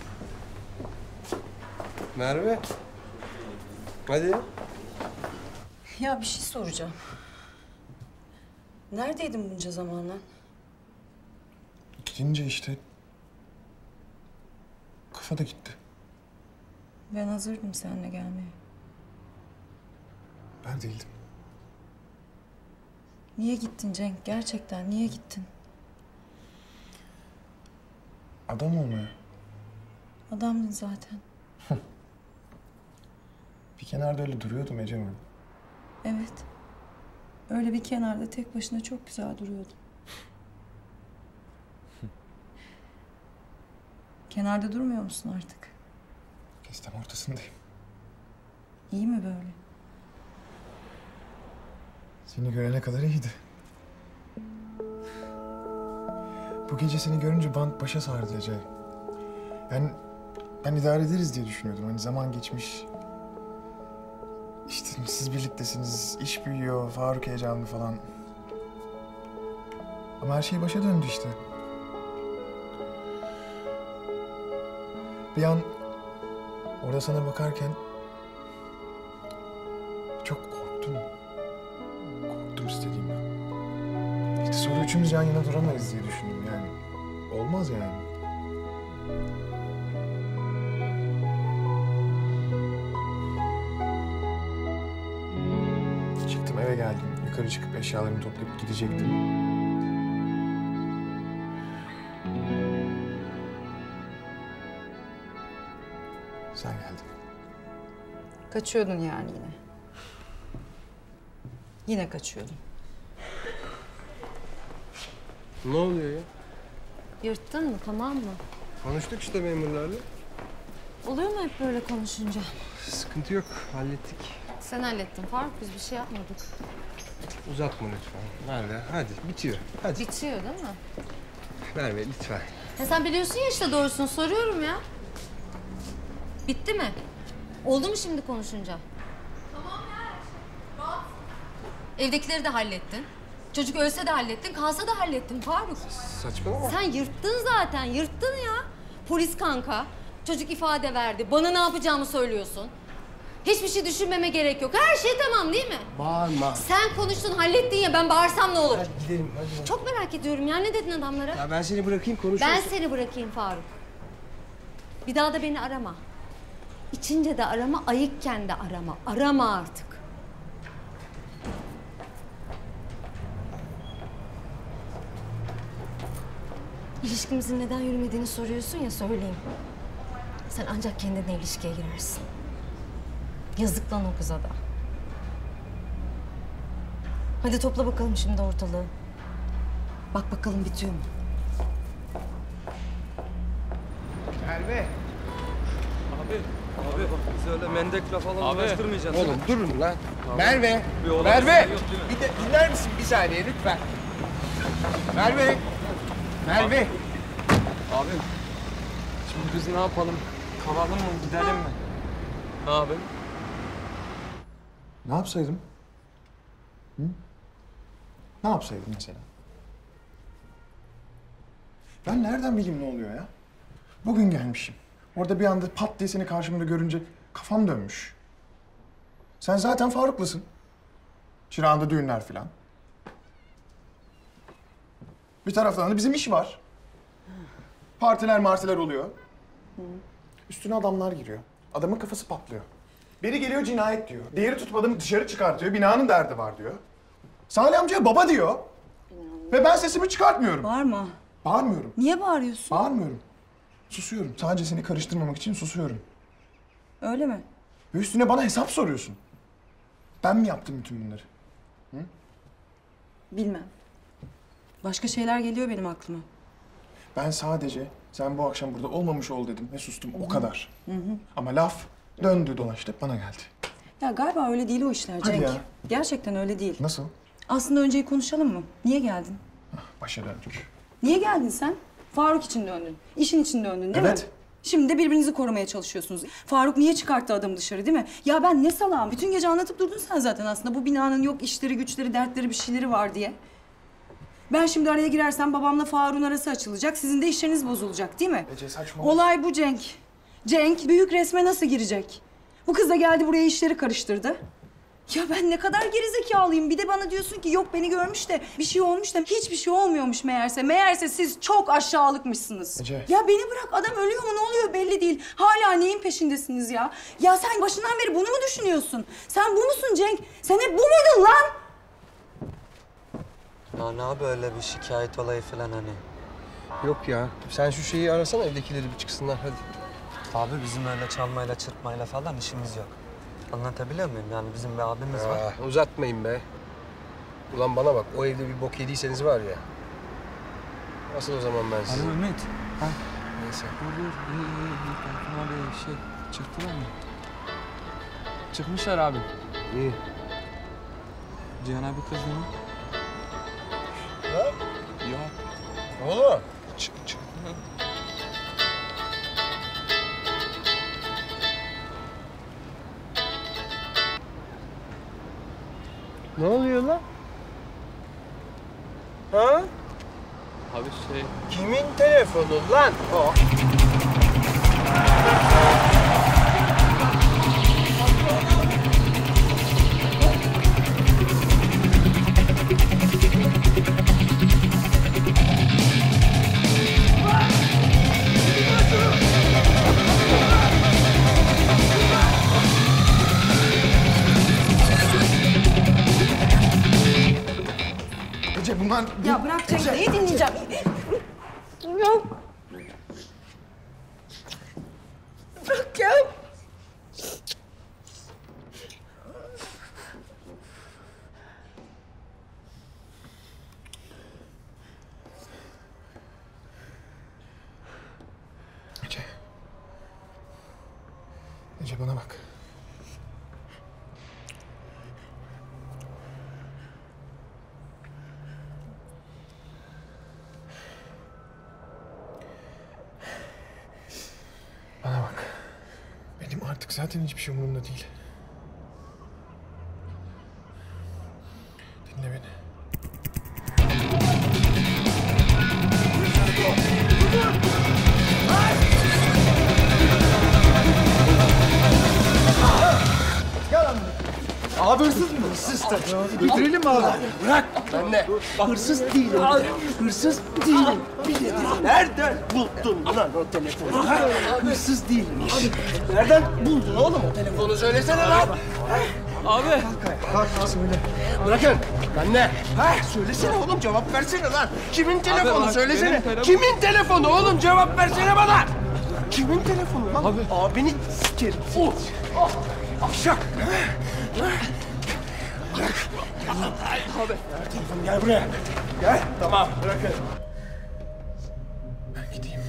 Merve. Hadi.
Ya bir şey soracağım. Neredeydin bunca zaman lan?
Gidince işte... kafa da gitti.
Ben hazırdım seninle gelmeye.
Ben değildim.
Niye gittin Cenk? Gerçekten niye gittin?
Adam olmaya.
Adamdın zaten.
Bir kenarda öyle duruyordum Ece ben.
Evet. Öyle bir kenarda tek başına çok güzel duruyordun. Kenarda durmuyor musun artık?
Kestem ortasındayım.
İyi mi böyle?
Seni görene kadar iyiydi. Bu gece seni görünce bant başa sardı Ece. Yani ben idare ederiz diye düşünüyordum. Hani zaman geçmiş. İşte siz birliktesiniz, iş büyüyor, Faruk heyecanlı falan. Ama her şey başa döndü işte. Bir an orada sana bakarken çok korktum. Korktum istediğimden. İşte sonra üçümüz yan yana duramayız diye düşündüm yani. Olmaz yani. Çıktım eve geldim. Yukarı çıkıp eşyalarımı toplayıp gidecektim. Sen geldin.
Kaçıyordun yani yine. Yine kaçıyordun.
Ne oluyor ya?
Yırttın mı, tamam mı?
Konuştuk işte memurlarla.
Oluyor mu hep böyle konuşunca?
Sıkıntı yok, hallettik.
Sen hallettin Faruk, biz bir şey yapmadık.
Uzatma lütfen. Merve, hadi bitiyor. Hadi.
Bitiyor değil mi?
Merve lütfen.
Ya sen biliyorsun ya işte doğrusunu, soruyorum ya. Bitti mi? Oldu mu şimdi konuşunca? Tamam ya. Rahat. Evdekileri de hallettin. Çocuk ölse de hallettin, kalsa da hallettin Faruk.
Saçmalama.
Sen yırttın zaten, yırttın ya. Polis kanka, çocuk ifade verdi. Bana ne yapacağımı söylüyorsun. Hiçbir şey düşünmeme gerek yok. Her şey tamam değil mi?
Bağırma.
Sen konuştun, hallettin ya. Ben bağırsam ne olur?
Hadi gidelim, hadi.
Çok merak ediyorum ya. Ne dedin adamlara?
Ya ben seni bırakayım, konuşuruz.
Ben seni bırakayım Faruk. Bir daha da beni arama. İçince de arama, ayıkken de arama. Arama artık. İlişkimizin neden yürümediğini soruyorsun ya, söyleyeyim. Sen ancak kendine ilişkiye girersin. Yazık lan o kıza da. Hadi topla bakalım şimdi ortalığı. Bak bakalım bitiyor mu?
Merve.
Abi biz öyle mendekle falan uğraştırmayacağız.
Oğlum durun lan.
Tamam.
Merve.
Bir olay
Merve.
yok değil mi?
Bir de dinler misin bir saniye lütfen? Merve. Merve.
Abi şimdi biz ne yapalım? Kalalım mı, gidelim mi? Abi.
Ne yapsaydım? Hı? Ne yapsaydım mesela? Ben nereden bileyim ne oluyor ya? Bugün gelmişim. Orada bir anda pat diye seni karşımda görünce kafam dönmüş. Sen zaten Faruk'lasın. Çırağında düğünler filan. Bir taraftan da bizim iş var. Partiler martiler oluyor. Üstüne adamlar giriyor. Adamın kafası patlıyor. Biri geliyor cinayet diyor. Diğeri tutmadım dışarı çıkartıyor. Binanın derdi var diyor. Salih amcaya baba diyor. Ve ben sesimi çıkartmıyorum.
Bağırma.
Bağırmıyorum.
Niye bağırıyorsun?
Bağırmıyorum. Susuyorum. Sadece seni karıştırmamak için susuyorum.
Öyle mi?
Ve üstüne bana hesap soruyorsun. Ben mi yaptım bütün bunları? Hı?
Bilmem. Başka şeyler geliyor benim aklıma.
Ben sadece sen bu akşam burada olmamış ol dedim ve sustum. O kadar.
Hı hı.
Ama laf döndü dolaştı bana geldi.
Ya galiba öyle değil o işler
Hadi
Cenk.
ya.
Gerçekten öyle değil.
Nasıl?
Aslında önceyi konuşalım mı? Niye geldin?
Başa döndük.
Niye geldin sen? Faruk için döndün. İşin için döndün değil mi?
Evet.
Şimdi de birbirinizi korumaya çalışıyorsunuz. Faruk niye çıkarttı adamı dışarı değil mi? Ya ben ne salağım. Bütün gece anlatıp durdun sen zaten aslında. Bu binanın yok işleri, güçleri, dertleri, bir şeyleri var diye. Ben şimdi araya girersem babamla Faruk'un arası açılacak. Sizin de işleriniz bozulacak değil mi?
Ece saçma.
Olay bu Cenk. Cenk büyük resme nasıl girecek? Bu kız da geldi buraya işleri karıştırdı. Ya ben ne kadar gerizekalıyım. Bir de bana diyorsun ki yok beni görmüş de bir şey olmuş da hiçbir şey olmuyormuş meğerse. Meğerse siz çok aşağılıkmışsınız.
Ece.
Ya beni bırak, adam ölüyor mu ne oluyor belli değil. Hala neyin peşindesiniz ya? Ya sen başından beri bunu mu düşünüyorsun? Sen bu musun Cenk? Sen hep bu muydun lan?
Ya ne böyle bir şikayet olayı falan hani?
Yok ya. Sen şu şeyi arasana, evdekileri bir çıksınlar hadi.
Abi bizim öyle çalmayla çırpmayla falan işimiz yok. Anlatabiliyor muyum? Yani bizim bir abimiz var.
Uzatmayın be. Ulan bana bak, o evde bir bok yediyseniz var ya. Nasıl o zaman ben size?
Alo Ümit. Ha?
Neyse.
Olur. İyi. Tayfun abi çıktılar mı? Çıkmışlar abi.
İyi.
Cihan abi kızdı mı?
Ha?
Yok.
Oğlum.
Çık.
Ne oluyor lan? Ha?
Abi
Kimin telefonu lan o?
Ece bunlar...
Ya bırak Cenk,
Ece.
neyi dinleyeceğim? Yok. Bırak ya.
Ece. Ece bana bak. Bana bak. Benim artık zaten hiçbir şey umurumda değil. Dinle beni.
Abi hırsız mı? Hırsız tabii. Götürelim mi abi? Bırak.
Ben de.
Hırsız değilim. Hırsız değilim. Nereden buldun lan o telefonu? Hırsız değilmiş. Nereden buldun oğlum o telefonu?
Onu söylesene lan.
Abi.
Kalk söyle. Bırakın. Ben ne? Ha söylesene oğlum, cevap versene lan. Kimin telefonu
bak,
söylesene.
benim telefon-
Kimin telefonu oğlum, cevap versene bana. Kimin telefonu lan? Abini sikerim. Akşak. Bırak. Abi. Telefonu gel buraya. Gel. Tamam bırakın.
Ben gideyim.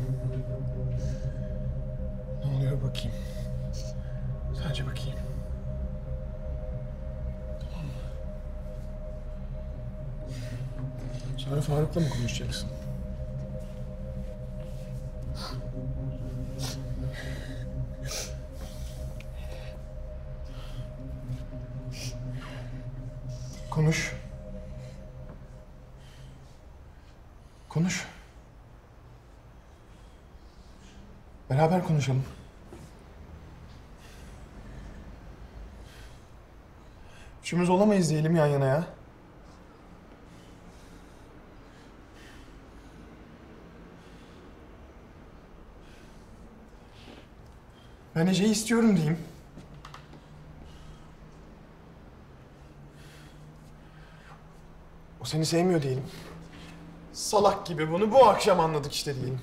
Ne oluyor bakayım. Sadece bakayım. Tamam mı? Sonra Faruk'la mı konuşacaksın? Konuş. Konuş. Beraber konuşalım. Üçümüz olamayız diyelim yan yana ya. Ben Ece'yi istiyorum diyeyim. O seni sevmiyor diyelim. Salak gibi bunu bu akşam anladık işte diyelim.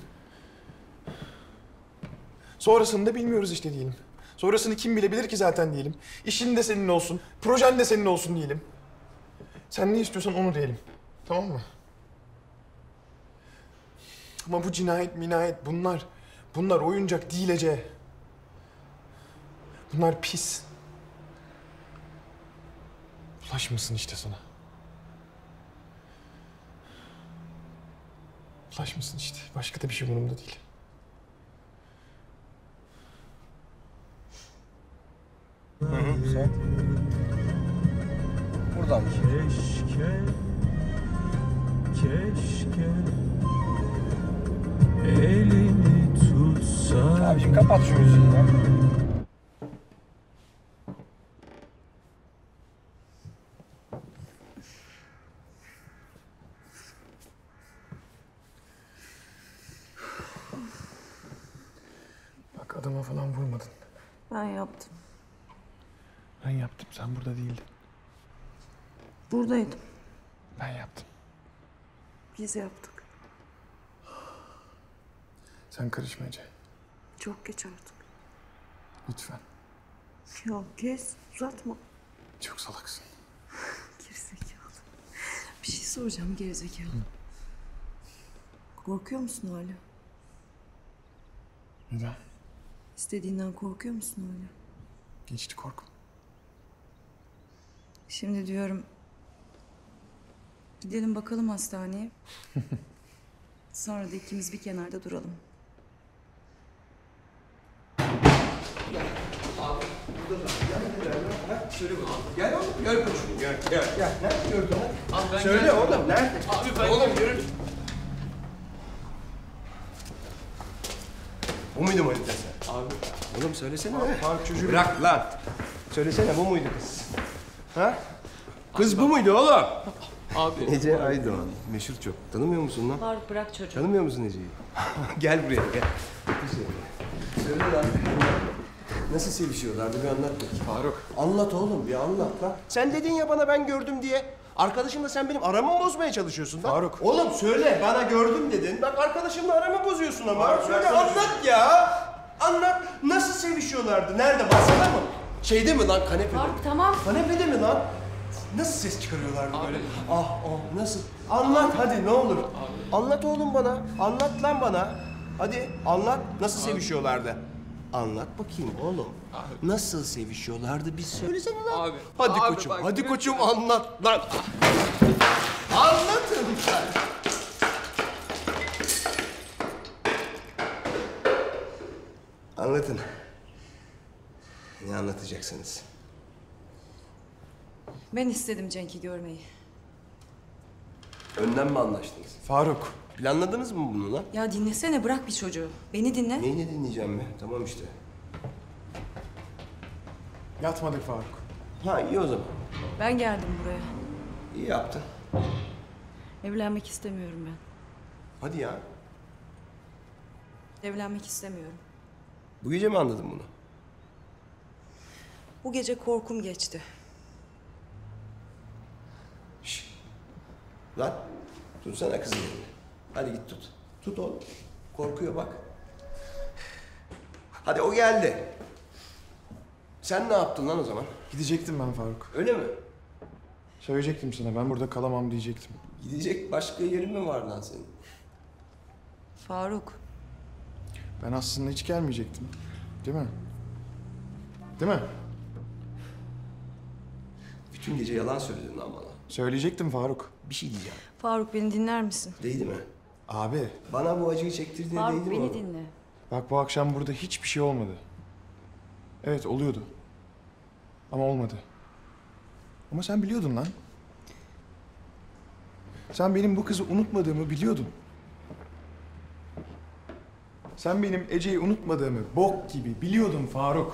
Sonrasını da bilmiyoruz işte diyelim. Sonrasını kim bilebilir ki zaten diyelim. İşin de senin olsun, projen de senin olsun diyelim. Sen ne istiyorsan onu diyelim. Tamam mı? Ama bu cinayet, minayet bunlar oyuncak değil Ece. Bunlar pis. Bulaşmasın işte sana. Bulaşmasın işte. Başka da bir şey umurumda değil.
Sen. Buradan.
Keşke elini tutsa.
Abiciğim kapat şu müziği ya.
Bak adama falan vurmadın.
Ben yaptım.
Ben yaptım. Sen burada değildin.
Buradaydım.
Ben yaptım.
Biz yaptık.
Sen karışma Ece.
Çok geç artık.
Lütfen.
Ya kes, uzatma.
Çok salaksın.
Gerizekalı. Bir şey soracağım gerizekalı. Korkuyor musun hala?
Neden?
İstediğinden korkuyor musun hala?
Geçti korku.
Şimdi diyorum... Gidelim bakalım hastaneye. Sonra da ikimiz bir kenarda duralım.
Söyle bakalım. Gel oğlum, gel konuşalım. Gel. Nerede gördün lan?
Abi ben
Söyle
geldim.
oğlum, nerede?
Abi ben
oğlum
geldim.
yürü. Bu muydu manitası?
Abi.
Oğlum söylesene.
Faruk çocuğu...
Bırak lan. Söylesene bu muydu kız? Ha? Kız bu muydu oğlum?
Abi.
Ece Aydoğan. Meşhur çok. Tanımıyor musun lan?
Faruk bırak çocuğu.
Tanımıyor musun Ece'yi? Gel buraya gel. Söyle lan. Nasıl sevişiyorlardı bir anlat bakayım.
Faruk.
Anlat oğlum bir anlat lan. Sen dedin ya bana ben gördüm diye. Arkadaşımla sen benim aramı mı bozmaya çalışıyorsun lan?
Faruk.
Oğlum söyle bana gördüm dedin. Bak arkadaşımla aramı bozuyorsun ama.
Faruk,
Söyle
bıraksana
anlat ya. Anlat. Nasıl sevişiyorlardı? Nerede? Masada mı? Şeyde mi lan kanepede?
Faruk tamam.
Kanepede mi lan? Nasıl ses çıkarıyorlardı böyle? Ah nasıl? Anlat hadi ne olur. Anlat oğlum bana. Anlat lan bana. Hadi anlat. Nasıl sevişiyorlardı? Anlat bakayım oğlum. Nasıl sevişiyorlardı bir söylesene lan.
Abi.
Hadi
Abi
koçum,
bak,
hadi
lütfen.
koçum anlat lan. Anlatın sen. Anlatın. Ne anlatacaksınız?
Ben istedim Cenk'i görmeyi.
Önden mi anlaştınız?
Faruk.
Planladınız mı bunu lan?
Ya dinlesene, bırak bir çocuğu. Beni dinle.
Neyini dinleyeceğim be? Tamam işte.
Yatmadık Faruk.
Ha iyi o zaman.
Ben geldim buraya.
İyi yaptın.
Evlenmek istemiyorum ben.
Hadi ya.
Evlenmek istemiyorum.
Bu gece mi anladın bunu?
Bu gece korkum geçti.
Lan tutsana kızın elini. Hadi git tut. Tut oğlum. Korkuyor bak. Hadi o geldi. Sen ne yaptın lan o zaman?
Gidecektim ben Faruk.
Öyle mi?
Söyleyecektim sana, ben burada kalamam diyecektim.
Gidecek başka yerin mi var lan senin?
Faruk.
Ben aslında hiç gelmeyecektim. Değil mi? Değil mi?
Bütün gece yalan söyledin lan bana.
Söyleyecektim Faruk.
Bir şey diyeceğim.
Faruk beni dinler misin?
Değdi mi?
Abi.
Bana bu acıyı çektirdiğine değdi mi?
Faruk beni dinle.
Bak bu akşam burada hiçbir şey olmadı. Evet oluyordu. Ama olmadı. Ama sen biliyordun lan. Sen benim bu kızı unutmadığımı biliyordun. Sen benim Ece'yi unutmadığımı bok gibi biliyordun Faruk.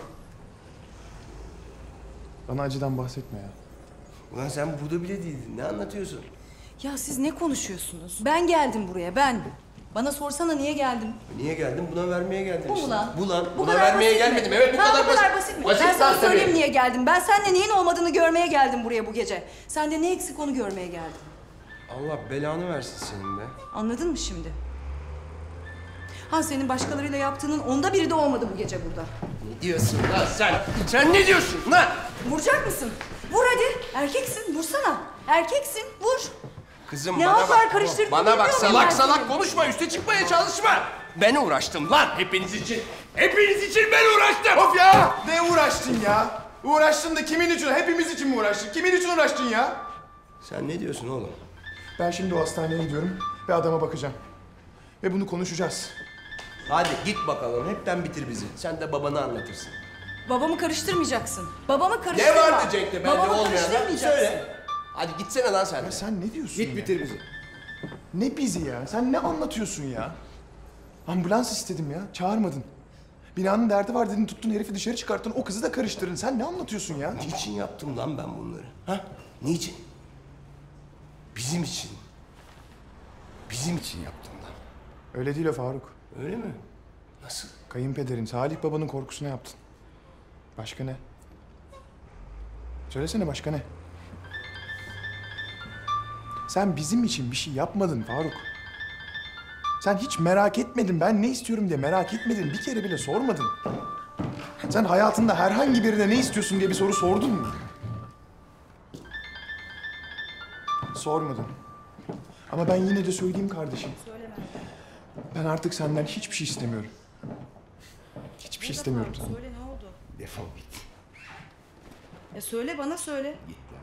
Bana acıdan bahsetme ya.
Ulan sen burada bile değildin. Ne anlatıyorsun?
Ya siz ne konuşuyorsunuz? Ben geldim buraya, ben. Bana sorsana niye geldim?
Niye geldin? Buna vermeye geldim
Bu
işte.
mu lan?
Bu lan.
Bu
Buna
kadar
vermeye
basit mi?
gelmedim. Evet bu
Ha,
kadar basit.
basit mi?
Basit
Ben sana
lan
söyleyeyim
tabii.
niye geldim. Ben seninle neyin olmadığını görmeye geldim buraya bu gece. Sende ne eksik onu görmeye geldim.
Allah belanı versin senin be.
Anladın mı şimdi? Ha senin başkalarıyla yaptığının onda biri de olmadı bu gece burada.
Ne diyorsun lan sen? Sen ne diyorsun lan?
Vuracak mısın? Vur hadi. Erkeksin, vursana. Erkeksin, vur.
Kızım
Ne
bana
haklar
bak.
karıştırdığını
Bana bak
bilmiyor muyum
salak
ben
salak
senin?
konuşma. Üste çıkmaya çalışma. Ben uğraştım lan hepiniz için. Hepiniz için ben uğraştım.
Of ya! Ne uğraştın ya? Uğraştın da kimin için? Hepimiz için mi uğraştın? Kimin için uğraştın ya?
Sen ne diyorsun oğlum?
Ben şimdi o hastaneye gidiyorum ve adama bakacağım. Ve bunu konuşacağız.
Hadi git bakalım. Hepten bitir bizi. Sen de babana anlatırsın.
Babamı karıştırmayacaksın. Babamı karıştırma.
Ne vardı Cenk'te bende
Babamı
olmayan lan?
karıştırmayacaksın.
Söyle. Hadi gitsene lan sen de.
Ya sen ne diyorsun
Git
ya?
bitir bizi.
Ne bizi ya? Sen ne anlatıyorsun ya? Ambulans istedim ya. Çağırmadın. Binanın derdi var dedin, tuttun herifi dışarı çıkarttın, o kızı da karıştırdın. Sen ne anlatıyorsun ya?
Niçin yaptım lan ben bunları? Ha? Niçin? Bizim için. Bizim için yaptım lan.
Öyle değil o Faruk.
Öyle mi? Nasıl?
Kayınpederin, Salih babanın korkusuna yaptın. Başka ne? Söylesene başka ne? Sen bizim için bir şey yapmadın Faruk. Sen hiç merak etmedin, ben ne istiyorum diye merak etmedin. Bir kere bile sormadın. Sen hayatında herhangi birine ne istiyorsun diye bir soru sordun mu? Sormadın. Ama ben yine de söyleyeyim kardeşim. Ben artık senden hiçbir şey istemiyorum. Hiçbir şey istemiyorum senden.
Söyle ne oldu?
Defol git.
Söyle bana söyle.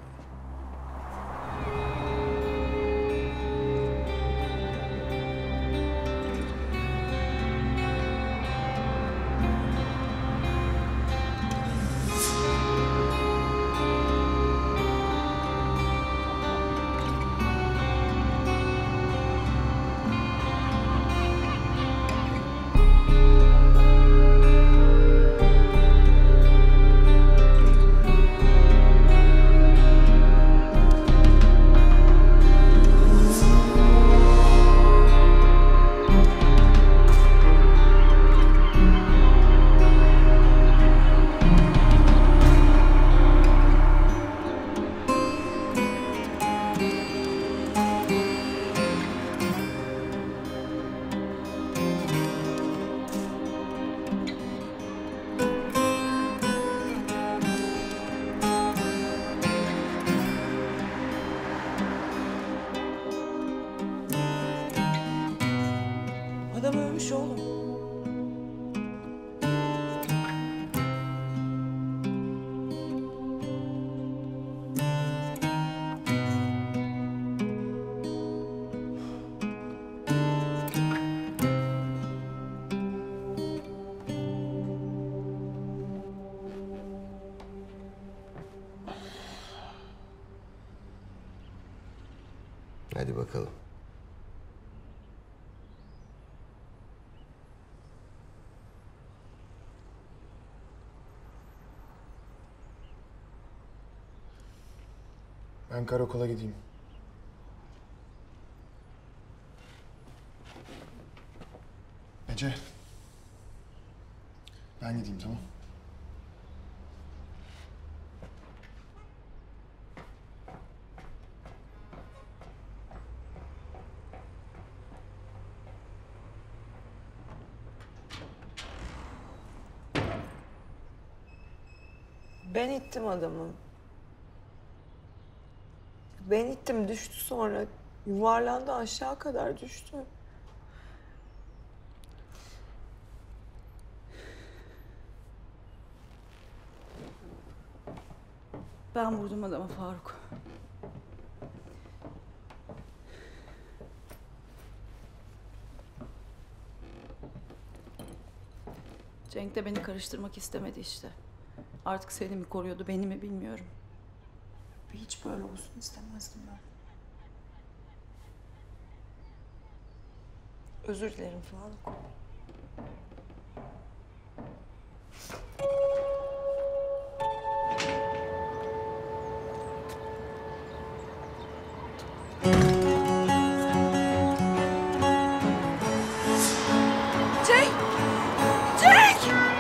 Adam ölmüş oğlum.
Hadi bakalım.
Ben karakola gideyim. Ece. Ben gideyim tamam.
Ben ittim adamı. Ben ittim, düştü sonra. Yuvarlandı, aşağı kadar düştü. Ben vurdum adamı Faruk. Cenk de beni karıştırmak istemedi işte. Artık seni mi koruyordu, beni mi bilmiyorum. Hiç böyle olsun istemezdim ben. Özür dilerim Faruk.
Cenk! Cenk!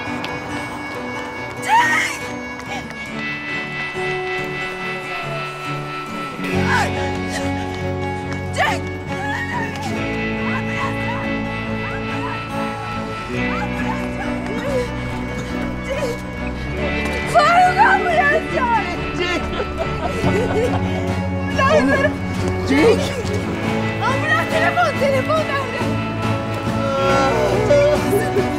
Cenk! Cenk! Faruk ambulans çağır! Cenk! Cenk! Ambulans telefon nerede?